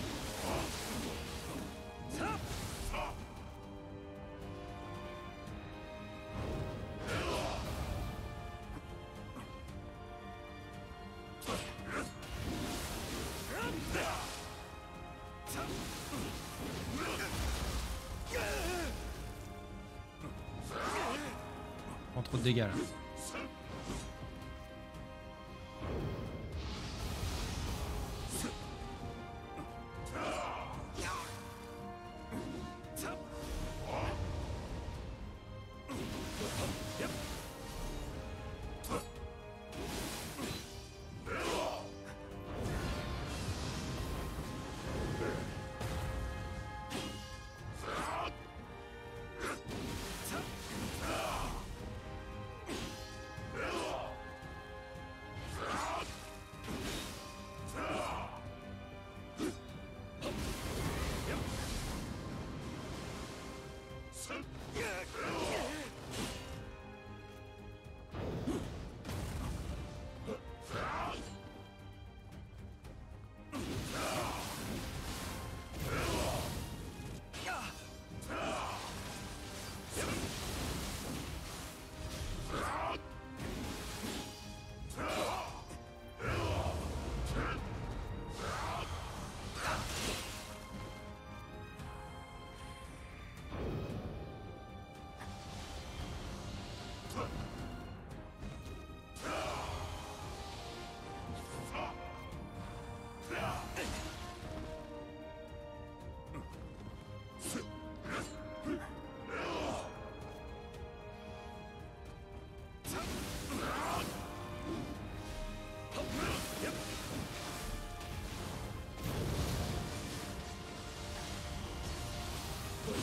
Prends trop de dégâts là.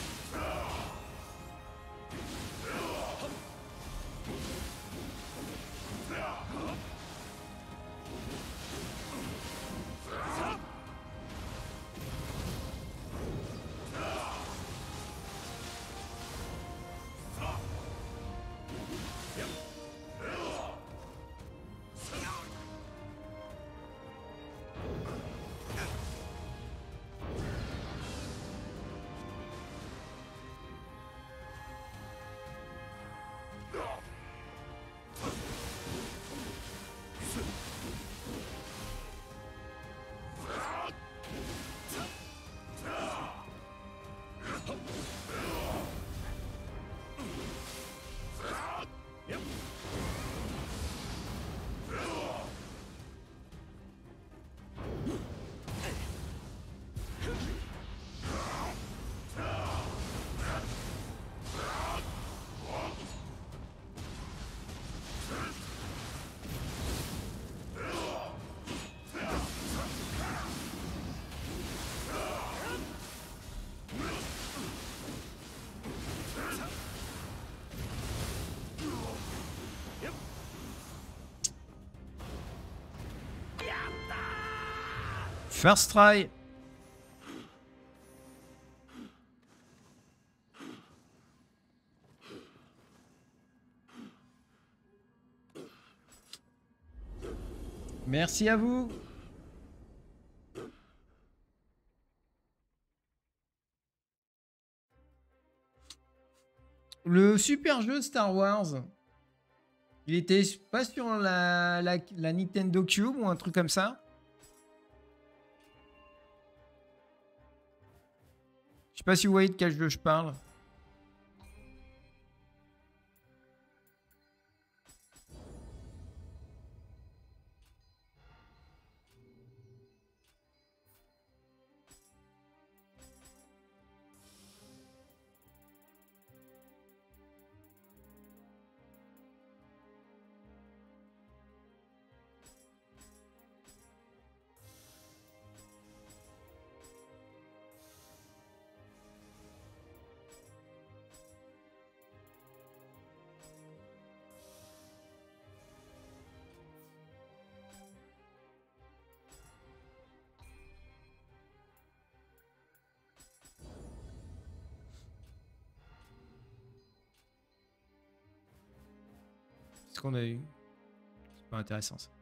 First try. Merci à vous. Le super jeu Star Wars, il était pas sur la Nintendo Cube ou un truc comme ça? Je sais pas si vous voyez de quel jeu je parle. Ce qu'on a eu. C'est pas intéressant ça.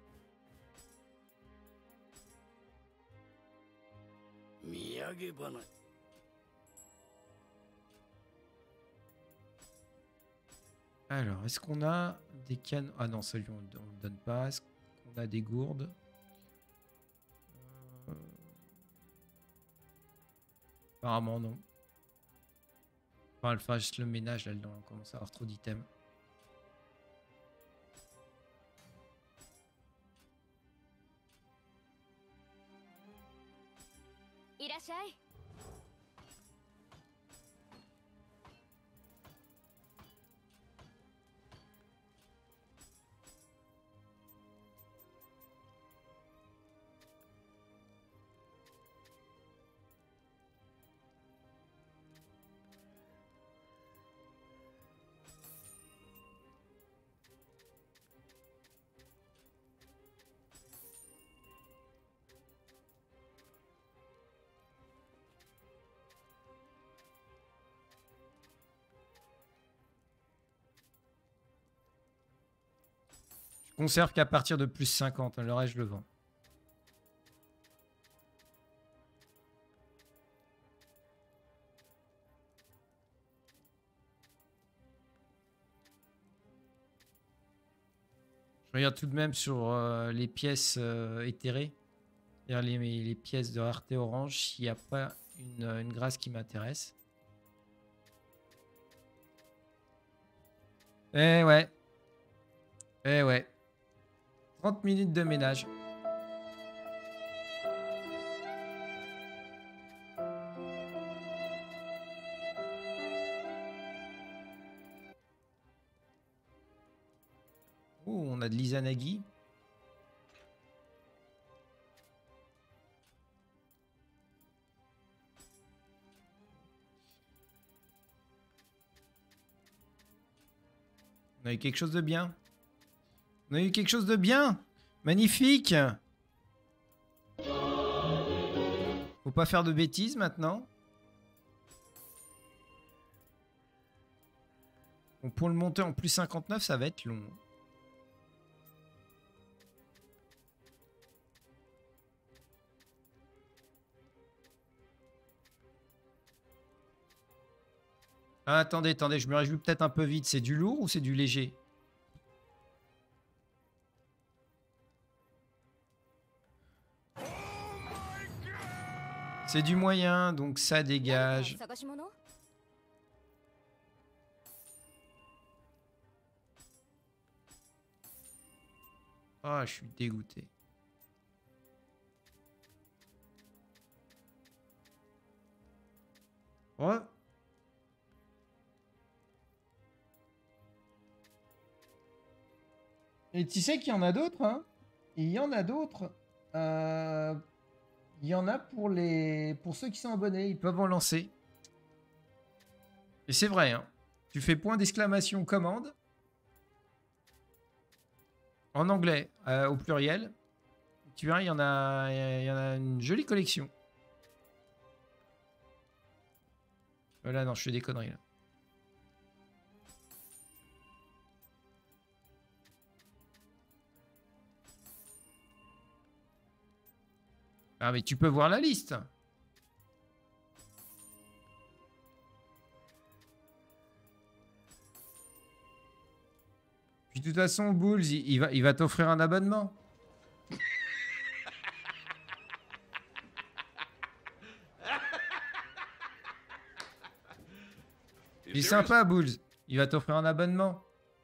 Alors, est-ce qu'on a des cannes? Ah non, ça lui on le donne pas. Est-ce qu'on a des gourdes? Apparemment non. Enfin, elle fait juste le ménage là-dedans. On commence à avoir trop d'items. Je conserve qu'à partir de plus 50, le reste je le vends. Je regarde tout de même sur les pièces éthérées, c'est-à-dire les pièces de rareté orange, s'il n'y a pas une grâce qui m'intéresse. Eh ouais. Eh ouais. 30 minutes de ménage. Oh, on a de l'Izanagi. On a eu quelque chose de bien. On a eu quelque chose de bien. Magnifique. Faut pas faire de bêtises maintenant. Bon, pour le monter en plus 59, ça va être long. Ah, attendez, attendez, je me réjouis peut-être un peu vite. C'est du lourd ou c'est du léger? C'est du moyen, donc ça dégage. 探し物？ Ah, je suis dégoûté. Ouais. Et tu sais qu'il y en a d'autres, hein? Il y en a d'autres. Il y en a pour ceux qui sont abonnés, ils peuvent en lancer. Et c'est vrai, hein. Tu fais point d'exclamation commande. En anglais, au pluriel. Tu verras, il y en a une jolie collection. Là, non, je fais des conneries, là. Ah, mais tu peux voir la liste. Puis de toute façon, Bulls, il va t'offrir un abonnement. Il est sympa, Bulls. Il va t'offrir un abonnement.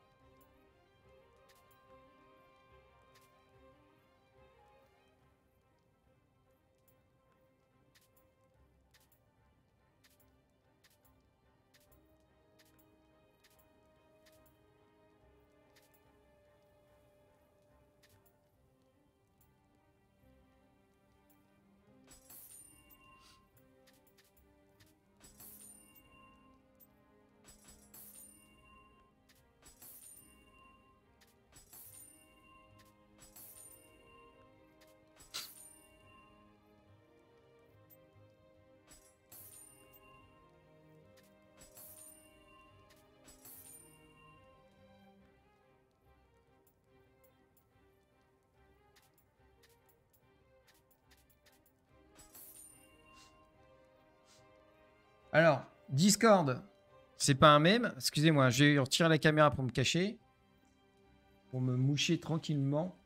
Alors, Discord, c'est pas un mème. Excusez-moi, je vais retirer la caméra pour me cacher. Pour me moucher tranquillement.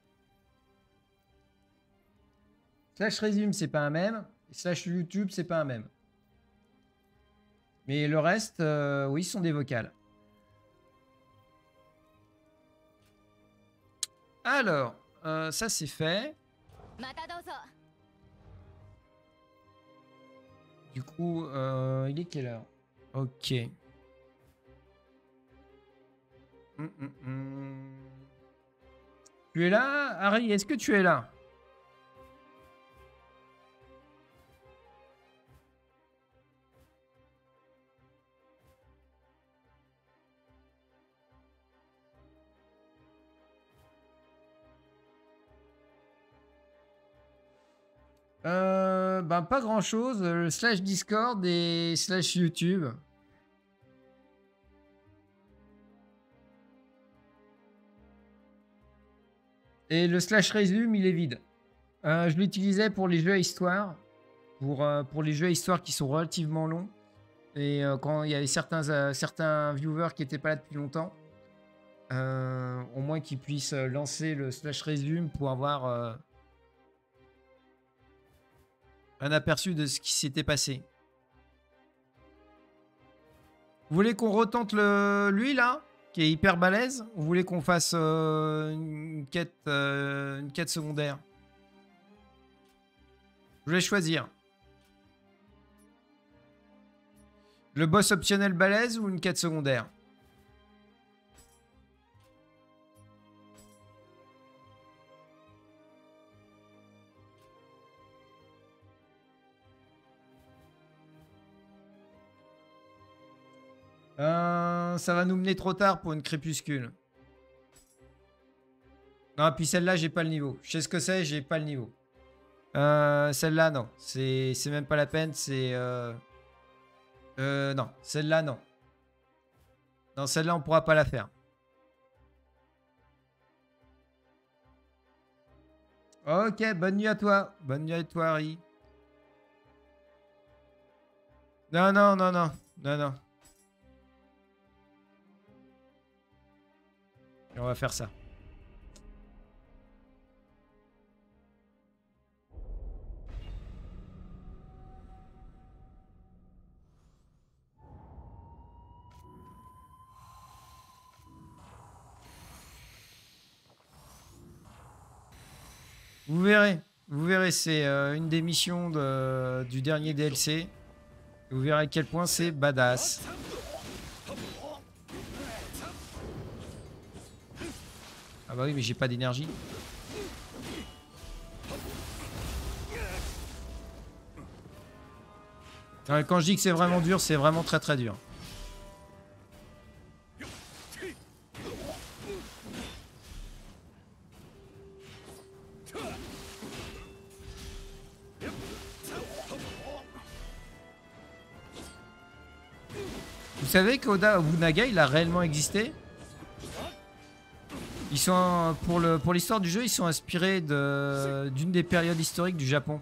Slash résume, c'est pas un mème. Slash YouTube, c'est pas un mème. Mais le reste, oui, ce sont des vocales. Alors, ça c'est fait. またどうぞ。 Du coup, il est quelle heure? Ok. Tu es là, Harry? Est-ce que tu es là? Ben pas grand chose. Slash Discord et slash YouTube. Et le slash résume, il est vide. Je l'utilisais pour les jeux à histoire. Pour les jeux à histoire qui sont relativement longs. Et quand il y avait certains viewers qui n'étaient pas là depuis longtemps. Au moins qu'ils puissent lancer le slash résume pour avoir un aperçu de ce qui s'était passé. Vous voulez qu'on retente lui là, qui est hyper balèze, ou vous voulez qu'on fasse une quête secondaire? Je vais choisir. Le boss optionnel balèze ou une quête secondaire? Ça va nous mener trop tard pour une crépuscule. Non, puis celle-là, j'ai pas le niveau. Je sais ce que c'est, j'ai pas le niveau. Celle-là, non. C'est même pas la peine, c'est... non. Celle-là, non. Non, celle-là, on pourra pas la faire. Ok, bonne nuit à toi. Bonne nuit à toi, Harry. Non, non, non, non. Non, non. Et on va faire ça. Vous verrez, c'est une des missions du dernier DLC. Vous verrez à quel point c'est badass. Ah bah oui, mais j'ai pas d'énergie. Quand je dis que c'est vraiment dur, c'est vraiment très très dur. Vous savez qu'Oda Nobunaga, il a réellement existé? Ils sont pour l'histoire du jeu, ils sont inspirés d'une des périodes historiques du Japon.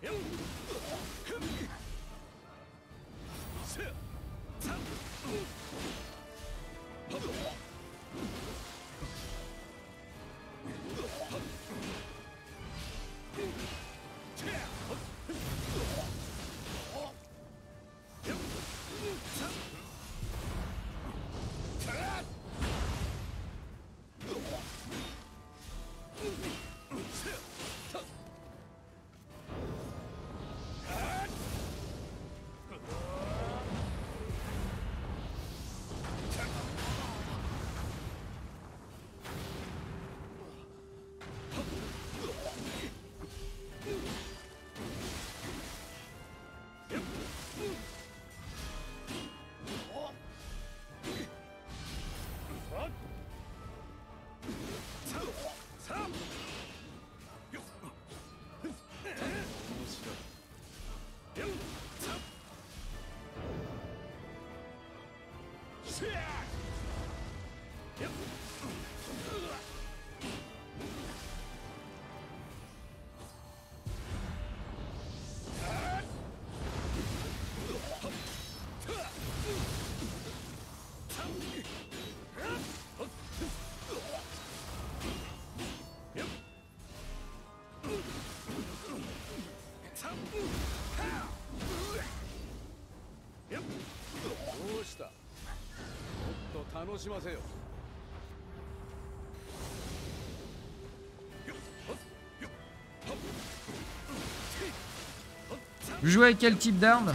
Vous jouez avec quel type d'arme?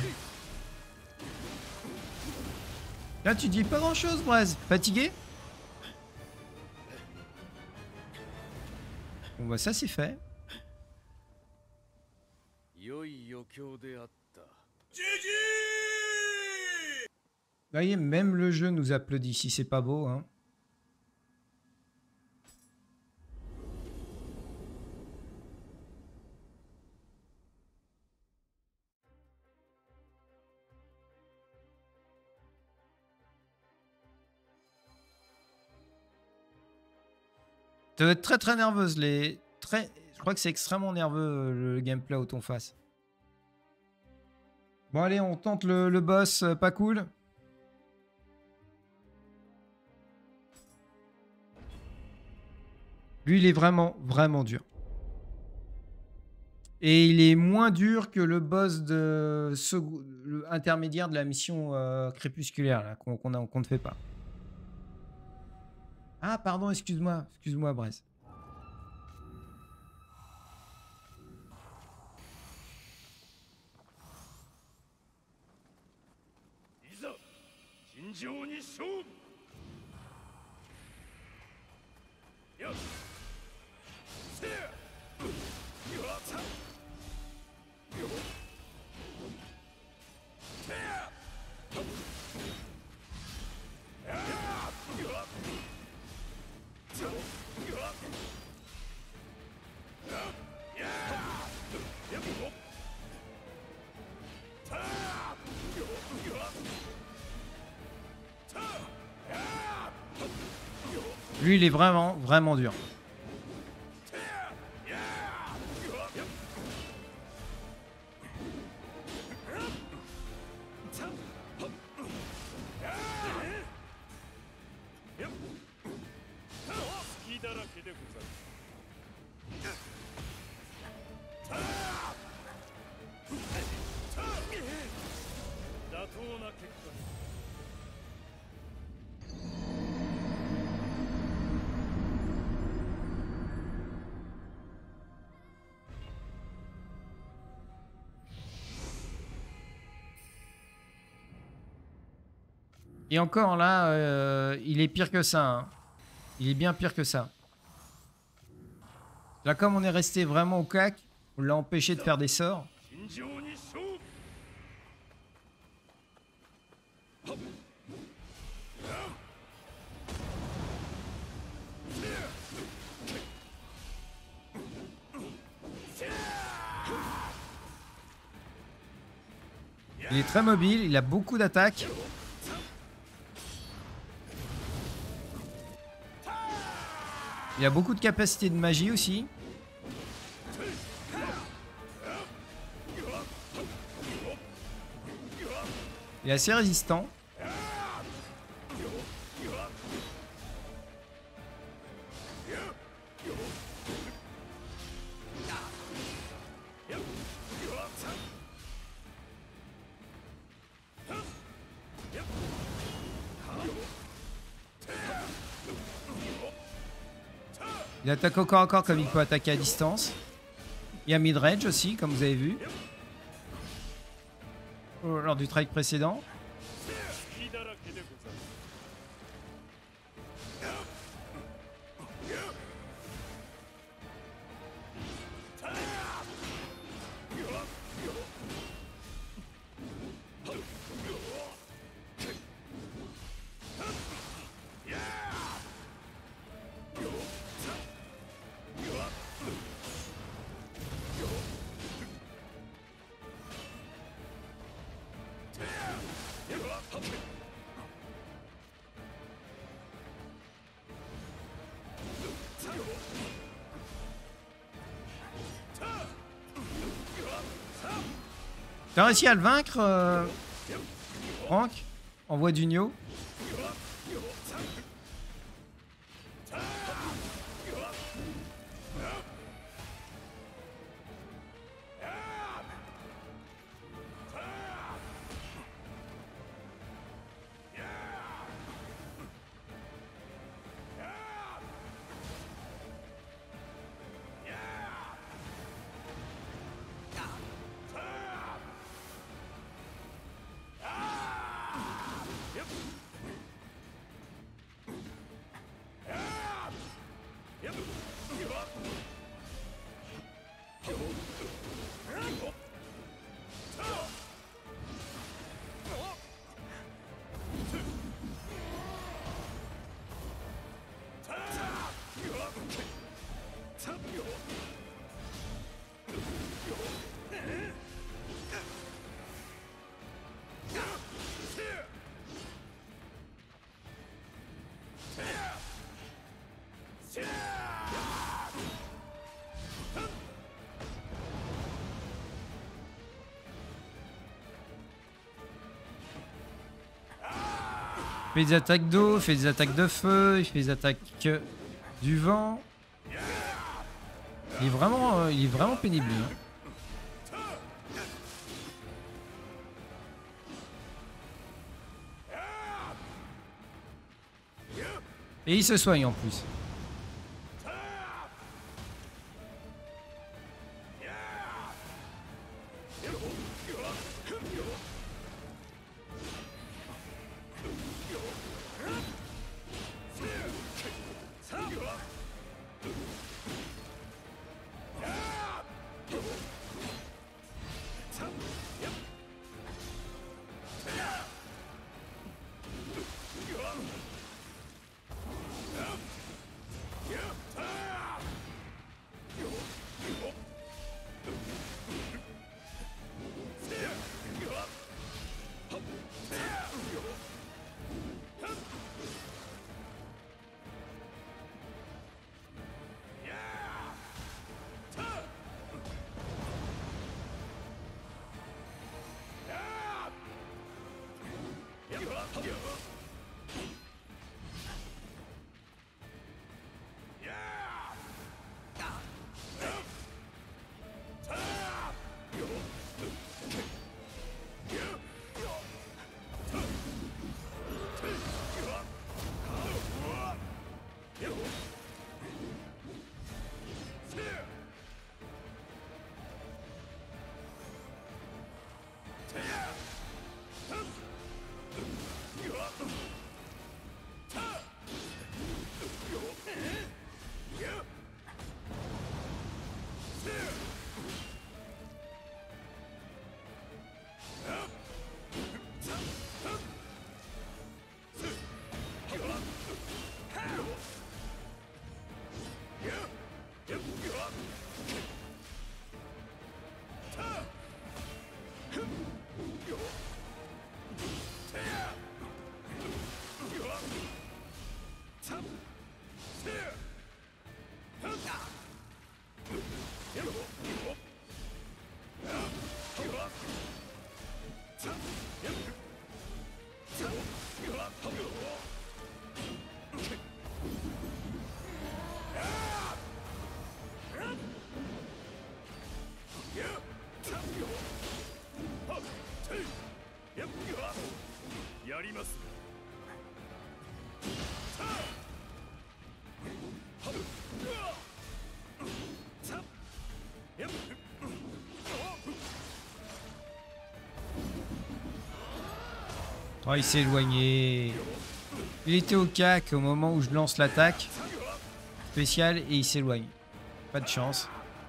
Là, tu dis pas grand chose, Braz. Fatigué? Bon, bah, ça, c'est fait. Vous voyez, même le jeu nous applaudit. Si c'est pas beau, hein. Ça doit être très très nerveuse. Je crois que c'est extrêmement nerveux le gameplay au ton face. Bon allez, on tente le boss pas cool. Lui, il est vraiment vraiment dur. Et il est moins dur que le boss intermédiaire de la mission crépusculaire là, qu'on ne fait pas. Ah, pardon, excuse-moi. Excuse-moi, Brez. Lui, il est vraiment, vraiment dur. Et encore là, il est pire que ça. Hein. Il est bien pire que ça. Là, comme on est resté vraiment au cac, on l'a empêché de faire des sorts. Il est très mobile, il a beaucoup d'attaques. Il a beaucoup de capacité de magie aussi. Il est assez résistant. Il attaque au corps à corps comme il peut attaquer à distance. Il y a midrange aussi, comme vous avez vu. Lors du trade précédent. T'as réussi à le vaincre, Franck, en voie d'Unio. Il fait des attaques d'eau, il fait des attaques de feu, il fait des attaques du vent. Il est vraiment pénible. Hein. Et il se soigne en plus. Oh, il s'est éloigné. Il était au cac au moment où je lance l'attaque spéciale et il s'éloigne. Pas de chance.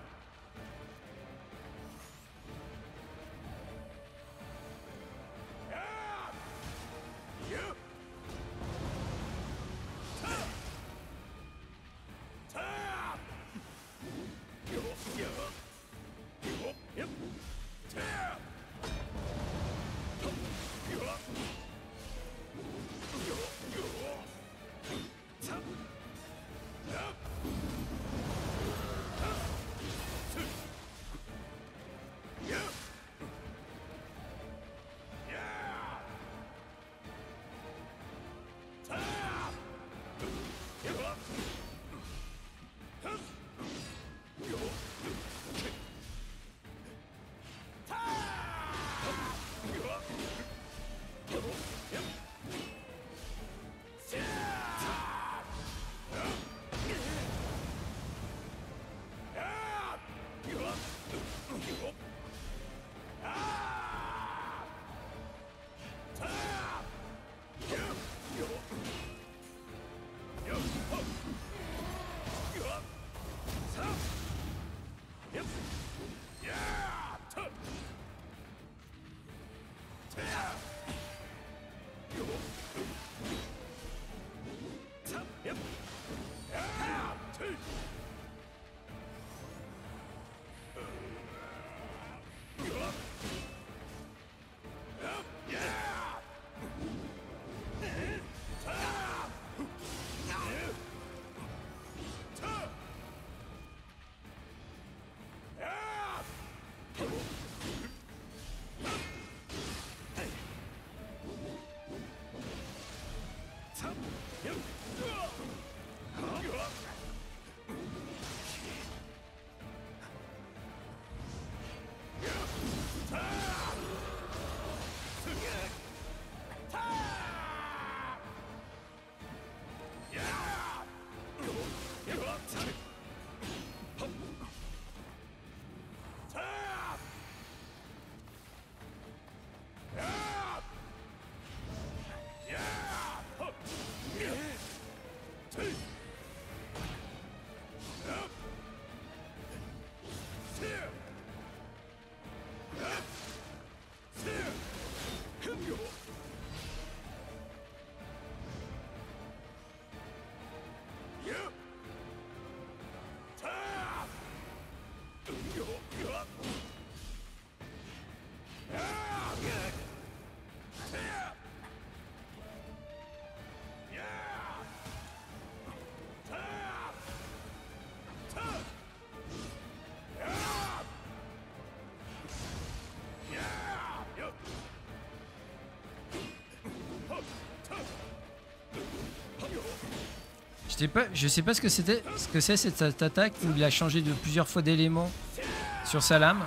Je sais pas ce que c'est cette attaque où il a changé de plusieurs fois d'éléments sur sa lame.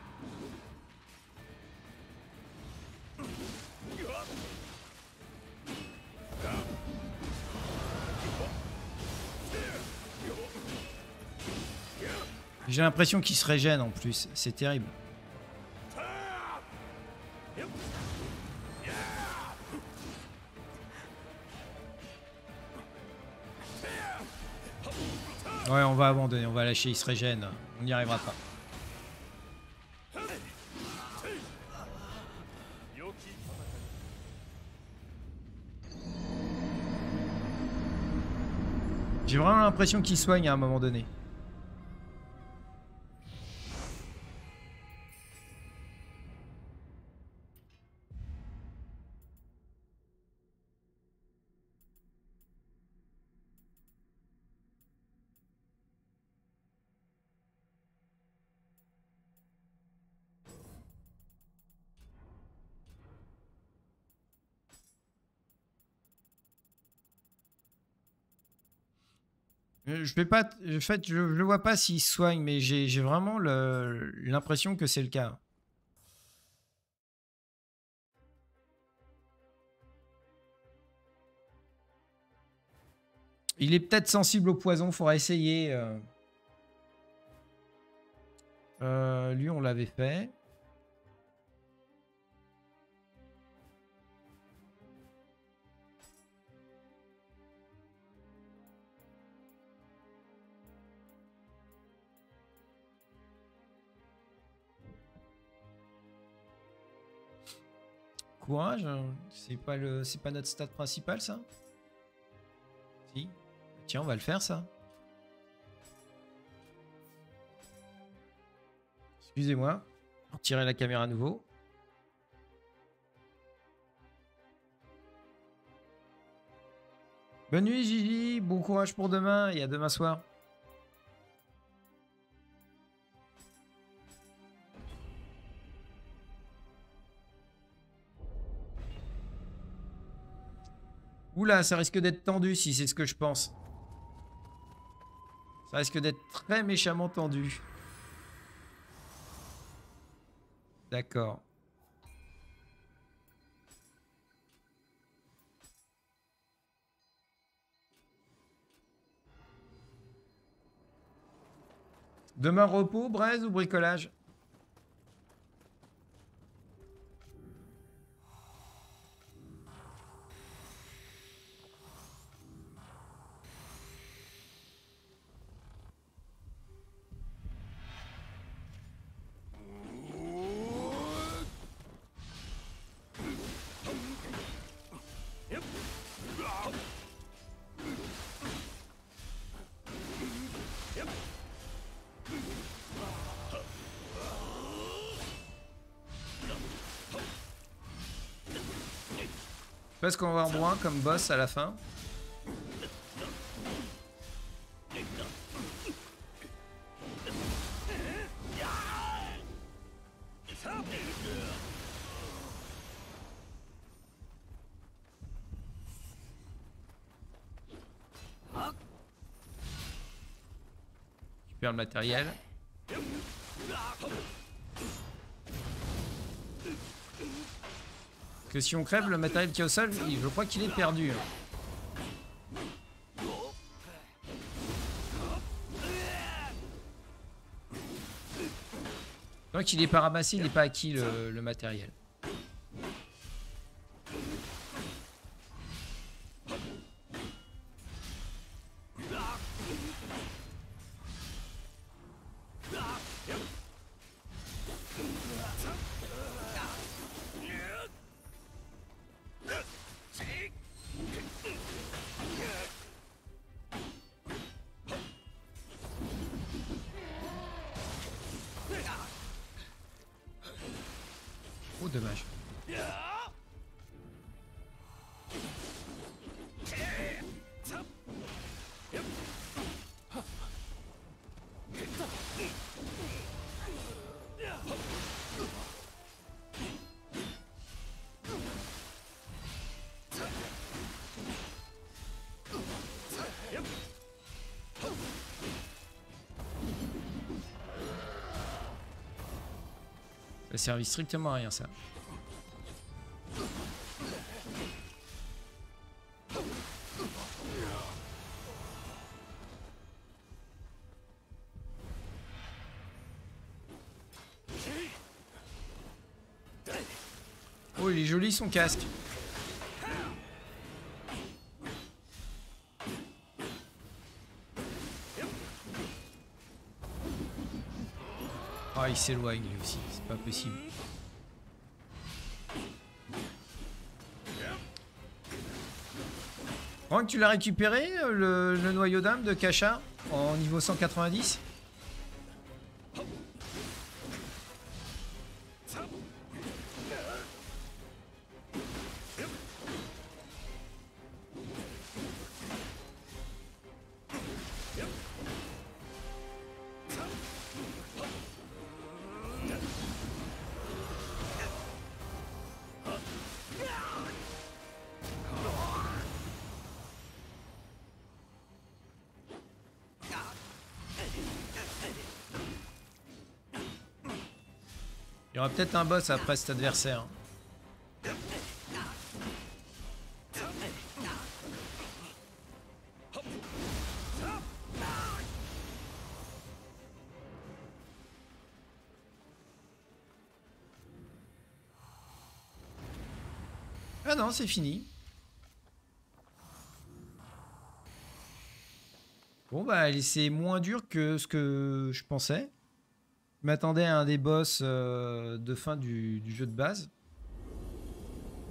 J'ai l'impression qu'il se régène en plus, c'est terrible. Ouais, on va abandonner, on va lâcher, il se régène. On n'y arrivera pas. J'ai vraiment l'impression qu'il soigne à un moment donné. Je vais pas, en fait, je le vois pas s'il se soigne, mais j'ai vraiment l'impression que c'est le cas. Il est peut-être sensible au poison, faudra essayer. Lui, on l'avait fait. courage. C'est pas notre stat principal, ça? Si. Tiens, on va le faire, ça. Excusez-moi. Retirer la caméra à nouveau. Bonne nuit, Gigi. Bon courage pour demain et à demain soir. Oula, ça risque d'être tendu si c'est ce que je pense. Ça risque d'être très méchamment tendu. D'accord. Demain repos, braise ou bricolage? Parce qu'on va avoir moins comme boss à la fin. Tu perds le matériel. Que si on crève le matériel qui est au sol, je crois qu'il est perdu. Tant qu'il n'est pas ramassé, il n'est pas acquis le matériel. Oh, dommage. Ça servi strictement à rien, ça. Oh, il est joli son casque. Ah, il s'éloigne lui aussi, c'est pas possible. Franck, tu l'as récupéré, le noyau d'âme de Kasha en niveau 190? Il y aura peut-être un boss après cet adversaire. Ah non, c'est fini. Bon bah c'est moins dur que ce que je pensais. Je m'attendais à un des boss de fin du jeu de base.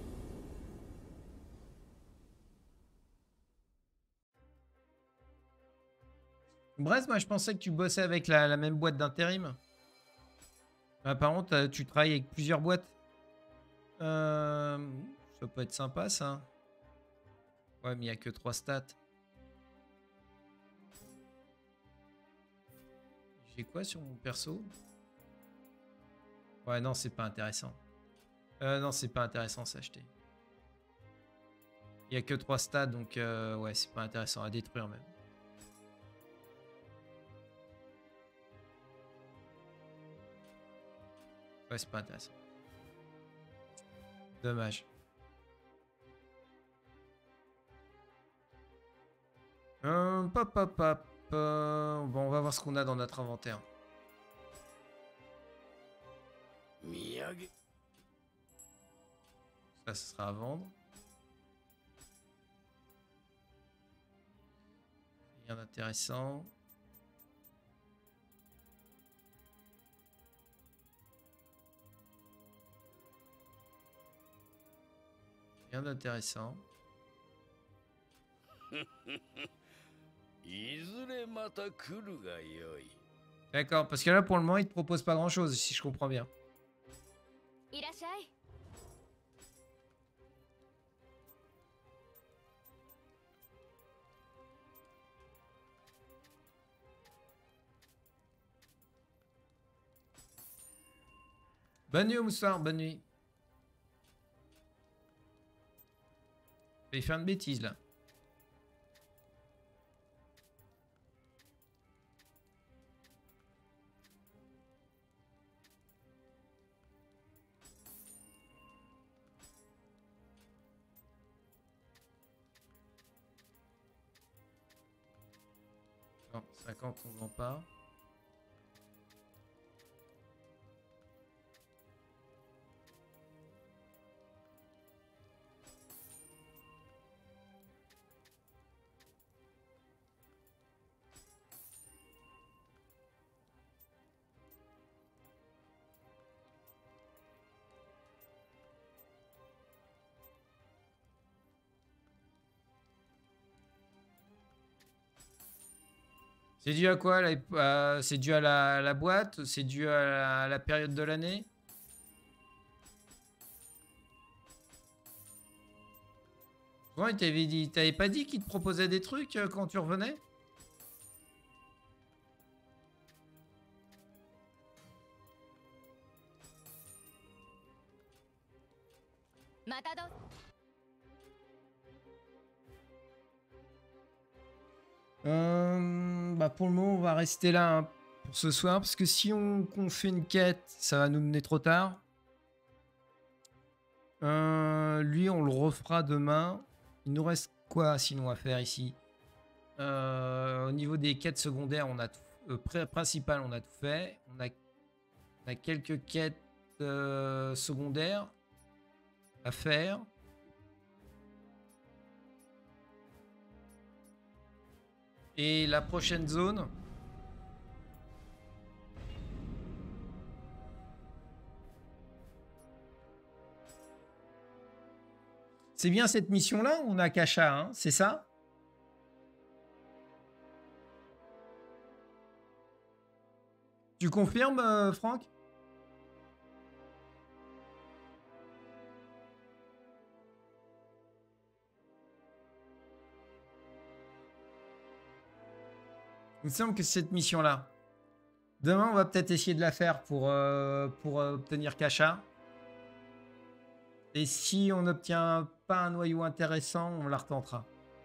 Brest, moi je pensais que tu bossais avec la même boîte d'intérim. Apparemment, tu travailles avec plusieurs boîtes. Ça peut être sympa ça. Ouais, mais il n'y a que 3 stats. J'ai quoi sur mon perso? Ouais, non, c'est pas intéressant. Non, c'est pas intéressant à s'acheter. Il n'y a que 3 stats, donc ouais, c'est pas intéressant à détruire même. Ouais, c'est pas intéressant. Dommage. Pop, pop, pop. Bon, on va voir ce qu'on a dans notre inventaire. Ça, ce sera à vendre. Rien d'intéressant. Rien d'intéressant. D'accord, parce que là pour le moment il te propose pas grand chose si je comprends bien. いらっしゃい。 Bonne nuit au moussard, bonne nuit. Je vais faire une bêtise là. Non, 50 on vend pas. C'est dû à quoi c'est dû à la boîte? C'est dû à la période de l'année? Ouais, t'avais pas dit qu'il te proposait des trucs quand tu revenais? Matado. Bah pour le moment, on va rester là hein, pour ce soir. Parce que si on fait une quête, ça va nous mener trop tard. Lui, on le refera demain. Il nous reste quoi sinon à faire ici? Au niveau des quêtes secondaires, on a tout, principales, on a tout fait. On a quelques quêtes secondaires à faire. Et la prochaine zone. C'est bien cette mission-là, on a Kasha, hein, c'est ça? Tu confirmes, Franck? Il me semble que c'est cette mission-là. Demain, on va peut-être essayer de la faire pour obtenir Kasha. Et si on n'obtient pas un noyau intéressant, on la retentera.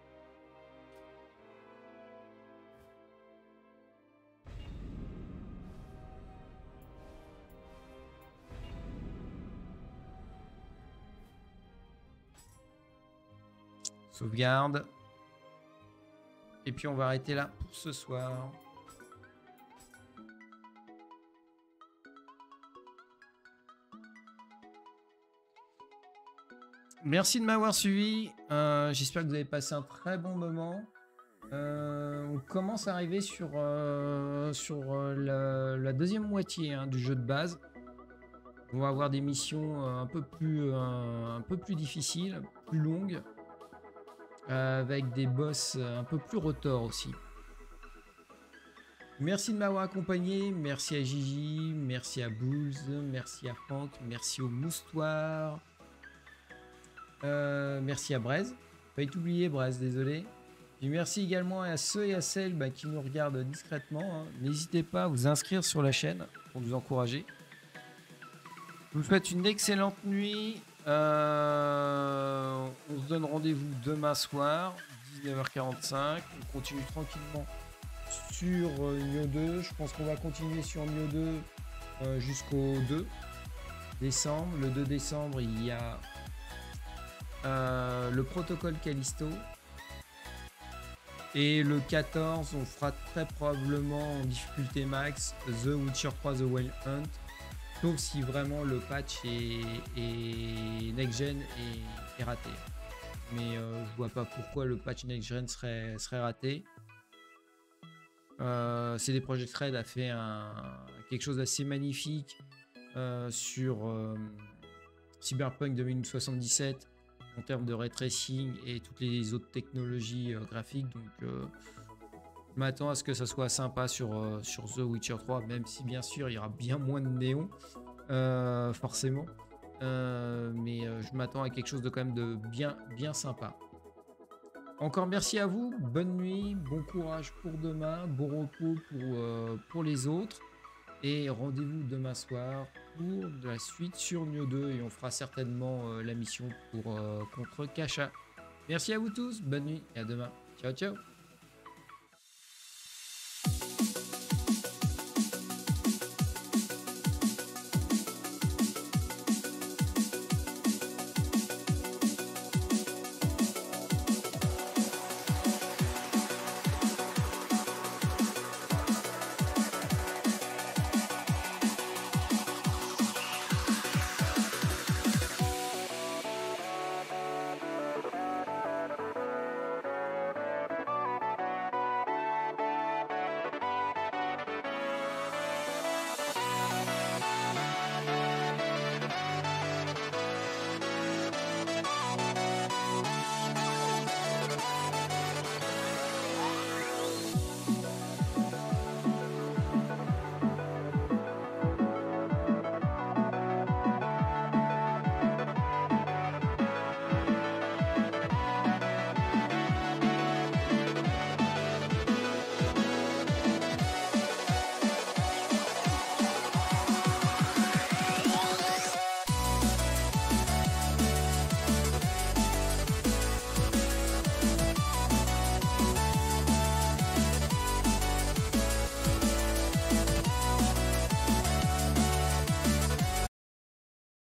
Sauvegarde. Et puis on va arrêter là pour ce soir. Merci de m'avoir suivi. J'espère que vous avez passé un très bon moment. On commence à arriver sur la deuxième moitié hein, du jeu de base. On va avoir des missions un peu plus difficiles, plus longues, avec des boss un peu plus retors aussi. Merci de m'avoir accompagné, merci à Gigi, merci à Bulls, merci à Franck, merci au Moustoir, merci à Braise. Pas oublier Braise, désolé. Puis merci également à ceux et à celles qui nous regardent discrètement. Hein. N'hésitez pas à vous inscrire sur la chaîne pour nous encourager. Je vous souhaite une excellente nuit. On se donne rendez-vous demain soir, 19h45. On continue tranquillement sur Nioh 2. Je pense qu'on va continuer sur Nioh 2 jusqu'au 2 décembre. Le 2 décembre, il y a le protocole Callisto. Et le 14, on fera très probablement en difficulté max The Witcher 3 The Wild Hunt. Sauf si vraiment le patch est next-gen est raté. Mais je vois pas pourquoi le patch next-gen serait raté. CD Projekt Red a fait quelque chose d'assez magnifique sur Cyberpunk 2077 en termes de ray tracing et toutes les autres technologies graphiques. Donc je m'attends à ce que ça soit sympa sur The Witcher 3, même si bien sûr il y aura bien moins de néons forcément. Mais je m'attends à quelque chose de quand même de bien sympa. Encore merci à vous, bonne nuit, bon courage pour demain, bon repos pour les autres. Et rendez-vous demain soir pour de la suite sur Nioh 2 et on fera certainement la mission contre Kasha. Merci à vous tous, bonne nuit et à demain. Ciao ciao.